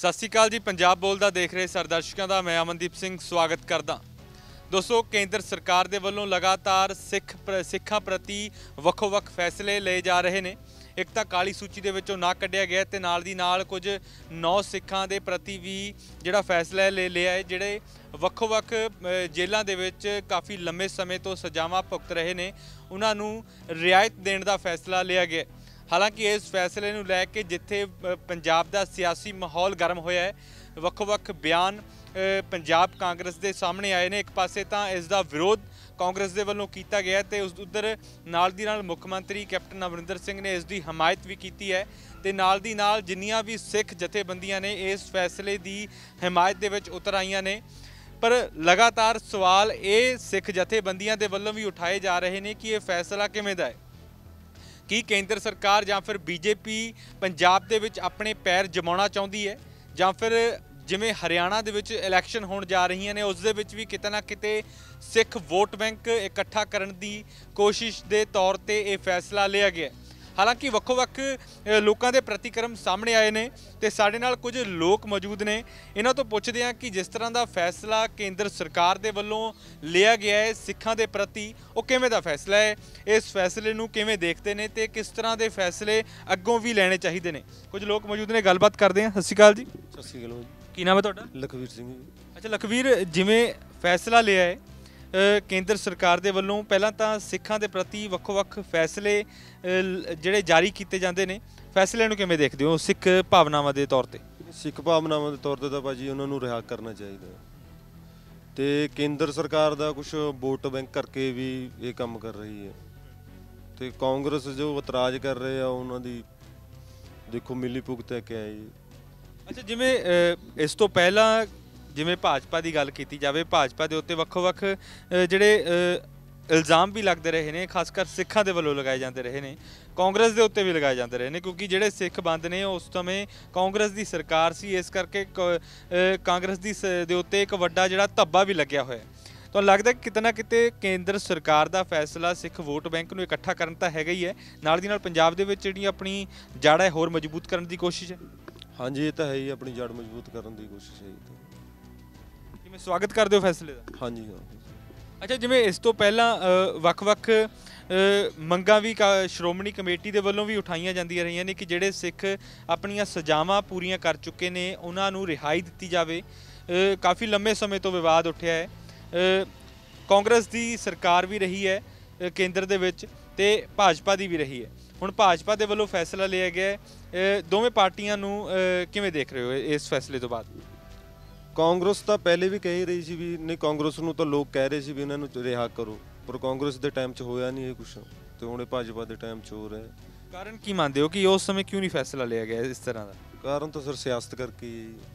सत श्री अकाल जी। पंजाब बोलदा देख रहे सारे दर्शकों का मैं अमनदीप सिंह स्वागत करदा। दोस्तों, केंद्र सरकार दे वल्लों लगातार सिखां प्रति ਵੱਖ-ਵੱਖ फैसले ले जा रहे हैं। एक तो काली सूची दे विचों ना कढ़िया गया ते नाल दी नाल कुछ 9 सिखां दे प्रति भी जिहड़ा फैसला ले लिया है, जिहड़े ਵੱਖ-ਵੱਖ जेलों दे विच काफ़ी लंबे समय तो सजावां भुगत रहे ने, उन्हां नूं रियायत देण दा फैसला लिया गया। हालांकि इस फैसले नूं लैके जिथे पंजाब दा सियासी माहौल गर्म होया है, ਵੱਖ-ਵੱਖ बयान पंजाब कांग्रेस के सामने आए ने। एक पासे तो इसका विरोध कांग्रेस के वलों किया गया तो उधर नाल दी नाल मुख मंत्री कैप्टन अमरिंदर सिंह ने इसकी हमायत भी की है तो नाल दी नाल जिन्नियां भी सिख जथेबंदियां ने इस फैसले की हमायत दे विच उतर आईयां ने। पर लगातार सवाल ये सिख जथेबंदियां दे वल्लों भी उठाए जा रहे हैं कि यह फैसला किवें दा है, कि केंद्र सरकार या फिर बीजेपी पंजाब दे विच अपने पैर जमाना चाहती है, या फिर जिमें हरियाणा दे विच इलैक्शन होण जा रही ने उस दे विच भी किते ना किते सिख वोट बैंक इकट्ठा करने की कोशिश के तौर पर यह फैसला लिया गया। हालांकि ਵੱਖ-ਵੱਖ लोगों के प्रतिक्रम सामने आए ने ते साडे नाल कुछ लोग मौजूद ने। इन्हां तो पुछदे हां कि जिस तरह का फैसला केंद्र सरकार के वल्लों लिया गया है सिखां के प्रति, वो किवें दा फैसला है, इस फैसले नूं किवें देखते हैं तो किस तरह के फैसले अग्गों भी लेने चाहिए ने। कुछ लोग मौजूद ने, गलबात करते हैं। सत श्री अकाल जी। सत श्री अकाल। की नाम है तुहाडा? लखवीर सिंह जी। अच्छा लखवीर, जिमें फैसला लिया है केंद्र सरकार के वलों, पहला तो सिखां के प्रति ਵੱਖ-ਵੱਖ फैसले ਜਿਹੜੇ जारी किए जाते हैं, फैसले नूं किवें देखदे हो सिख भावनावां के तौर पर? सिख भावनावां के तौर पर तो भाजी उन्होंने नूं रिहा करना चाहिए तो केंद्र सरकार का कुछ वोट बैंक करके भी ये काम कर रही है तो कांग्रेस जो इतराज़ कर रहे हैं उन्होंने देखो मिली भुगत है क्या है जी। अच्छा, जिमें इस तो पहला जिमें भाजपा की गल की जाए, भाजपा के उत्ते ਵੱਖ-ਵੱਖ ਜਿਹੜੇ इल्ज़ाम भी लगते रहे हैं, खासकर सिखां दे वल्लों लगाए जाते रहे हैं, कांग्रेस के उत्ते भी लगाए जाते रहे हैं, क्योंकि ਜਿਹੜੇ सिख बंद ने उस समय कांग्रेस की सरकार सी, इस करके कांग्रेस दे उत्ते एक वड्डा जिहड़ा धब्बा भी लग्या होया। तो लगता है कितना किते केंद्र सरकार का फैसला सिख वोट बैंक नूं इकट्ठा करन तां हैगा ही है, नाल दी नाल पंजाब दे विच जिहड़ी अपनी जड़ है होर मजबूत करने की कोशिश है। हाँ जी, ये तो है ही, अपनी जड़ मजबूत करने की कोशिश है जी। किवें स्वागत करदे हो फैसले दा? हाँ जी हाँ। अच्छा, जिवें इस तो पहला ਵੱਖ-ਵੱਖ ਮੰਗਾਂ भी श्रोमणी कमेटी के वलों भी उठाईयां जांदियां रहीआं ने कि जिहड़े सिख अपनियां सजावां पूरीआं कर चुके ने उन्हां नूं रिहाई दित्ती जावे। काफ़ी लंबे समय तो विवाद उठिया है। कांग्रेस की सरकार भी रही है केंद्र दे विच ते भाजपा की भी रही है। हुण भाजपा के वलों फैसला लिया गया है, दोवें पार्टियां नूं किवें देख रहे हो इस फैसले तो बाद? कांग्रेस तो पहले भी कह रही सी भी नहीं, कांग्रेस नूं तो लोग कह रहे सी भी इन्हां नूं रिहा करो, पर कांग्रेस के टाइम च होया नहीं है कुछ, तो हुणे भाजपा के टाइम च हो रहा है। कारण की मानते हो कि उस समय क्यों नहीं फैसला लिया गया इस तरह का? कारण तो सर सियासत करके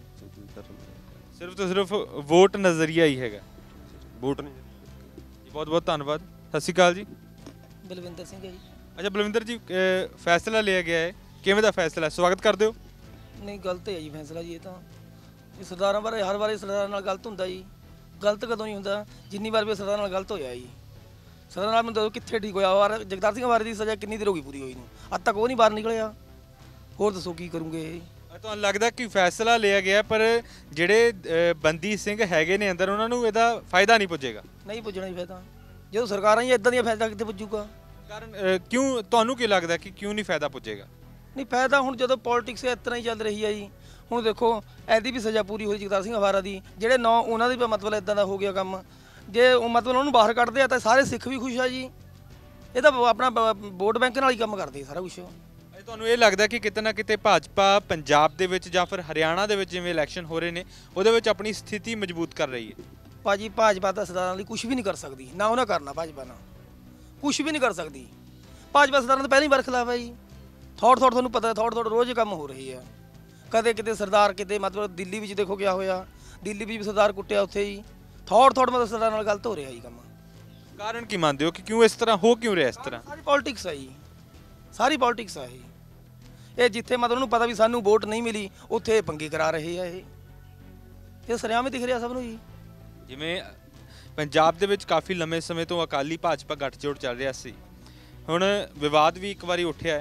सिर्फ तो सिर्फ वोट नज़रिया ही हैगा, वोट नहीं। बहुत बहुत धन्यवाद। सत श्री अकाल जी। बलविंदर सिंह है जी। अच्छा बलविंदर जी, फैसला लिया गया है, किवें दा फैसला है, स्वागत करदे हो? नहीं, गलत है जी फैसला जी। ये तो सरदारां बारे हर वारी सरदारां नाल गलत हुंदा जी। गलत कदों नहीं हुंदा, जिन्नी बार भी सरदारां नाल गलत होया जी। सरदारां नाल मतलब कित्थे ठीक होया? वार जगतार सिंह बारे की सज़ा कितनी देर हो गई पूरी होई नूं, अज तक वो नहीं बाहर निकलिया। होर दसो की करूँगे? ਤੁਹਾਨੂੰ ਲੱਗਦਾ कि फैसला लिया गया पर ਜਿਹੜੇ ਬੰਦੀ ਸਿੰਘ ਹੈਗੇ ਨੇ ਅੰਦਰ ਉਹਨਾਂ ਨੂੰ ਇਹਦਾ ਫਾਇਦਾ ਨਹੀਂ ਪੁੱਜੇਗਾ? नहीं पुजना ही फायदा, जो सरकारां ही इदां दी फायदा कित्थे पुजूगा? ਕਾਰਨ क्यों ਤੁਹਾਨੂੰ ਕੀ ਲੱਗਦਾ कि क्यों नहीं फायदा ਪੁੱਜੇਗਾ? नहीं फायदा हुण जदों पॉलिटिक्स इस तरह ही चल रही है जी। हुण देखो ऐदी भी सज़ा पूरी होई जगतार सिंह हवारा की, ਜਿਹੜੇ 9 ਉਹਨਾਂ ਦੀ मतलब इदां दा हो गया काम, जे मतलब ਉਹਨੂੰ ਬਾਹਰ ਕੱਢਦੇ ਆ ਤਾਂ ਸਾਰੇ ਸਿੱਖ ਵੀ ਖੁਸ਼ ਆ ਜੀ। ਇਹ ਤਾਂ ਆਪਣਾ ਵੋਟ ਬੈਂਕ ਨਾਲ ਹੀ ਕੰਮ ਕਰਦੇ ਸਾਰਾ ਕੁਝ। ਤੁਹਾਨੂੰ ਇਹ ਲੱਗਦਾ ਕਿ ਕਿਤੇ ਨਾ ਕਿਤੇ ਭਾਜਪਾ ਪੰਜਾਬ ਦੇ ਵਿੱਚ ਜਾਂ ਫਿਰ ਹਰਿਆਣਾ ਦੇ ਵਿੱਚ ਜਿਵੇਂ ਇਲੈਕਸ਼ਨ ਹੋ ਰਹੇ ਨੇ ਉਹਦੇ ਵਿੱਚ ਆਪਣੀ ਸਥਿਤੀ ਮਜ਼ਬੂਤ ਕਰ ਰਹੀ ਹੈ? ਭਾਜੀ ਭਾਜਪਾ ਤਾਂ ਸਰਦਾਰਾਂ ਲਈ ਕੁਝ ਵੀ ਨਹੀਂ ਕਰ ਸਕਦੀ, ਨਾ ਉਹਨਾਂ ਕਰਨਾ ਭਾਜਪਾ ਨਾਲ ਕੁਝ ਵੀ ਨਹੀਂ ਕਰ ਸਕਦੀ। ਭਾਜਪਾ ਸਰਦਾਰਾਂ ਤੋਂ ਪਹਿਲਾਂ ਹੀ ਬਰਖਲਾਫ ਹੈ ਜੀ। ਥੋੜ ਤੁਹਾਨੂੰ ਪਤਾ, ਥੋੜ ਰੋਜ਼ ਕੰਮ ਹੋ ਰਹੀ ਹੈ। ਕਦੇ ਕਿਤੇ ਸਰਦਾਰ ਕਿਤੇ मतलब ਦਿੱਲੀ ਵਿੱਚ ਦੇਖੋ ਕਿਆ ਹੋਇਆ, ਦਿੱਲੀ ਵਿੱਚ ਵੀ ਸਰਦਾਰ ਕੁੱਟਿਆ ਉੱਥੇ ਹੀ। ਥੋੜ मतलब ਸਰਦਾਰਾਂ ਨਾਲ ਗਲਤ ਹੋ ਰਿਹਾ ਜੀ ਕੰਮ। ਕਾਰਨ ਕੀ ਮੰਨਦੇ ਹੋ ਕਿ ਕਿਉਂ ਇਸ ਤਰ੍ਹਾਂ ਹੋ ਕਿਉਂ ਰਿਹਾ ਇਸ ਤਰ੍ਹਾਂ? ਸਾਰੀ ਪੋਲਿਟਿਕਸ ਹੈ ਜੀ, ਸਾਰੀ ਪੋਲਿਟਿਕਸ ਹੈ ਇਹ ਜਿੱਥੇ मतलब ਉਹਨੂੰ ਪਤਾ ਵੀ ਸਾਨੂੰ ਵੋਟ ਨਹੀਂ ਮਿਲੀ ਉੱਥੇ ਪੰਗੇ ਕਰਾ ਰਹੇ ਆ। ਇਹ ਸਰਿਆਮ ਹੀ ਦਿਖ ਰਿਹਾ ਸਭ ਨੂੰ ਜੀ। ਜਿਵੇਂ ਪੰਜਾਬ ਦੇ ਵਿੱਚ ਕਾਫੀ ਲੰਮੇ ਸਮੇਂ ਤੋਂ ਅਕਾਲੀ ਭਾਜਪਾ ਗੱਠਜੋੜ ਚੱਲ ਰਿਹਾ ਸੀ, ਹੁਣ ਵਿਵਾਦ ਵੀ ਇੱਕ ਵਾਰੀ ਉੱਠਿਆ ਹੈ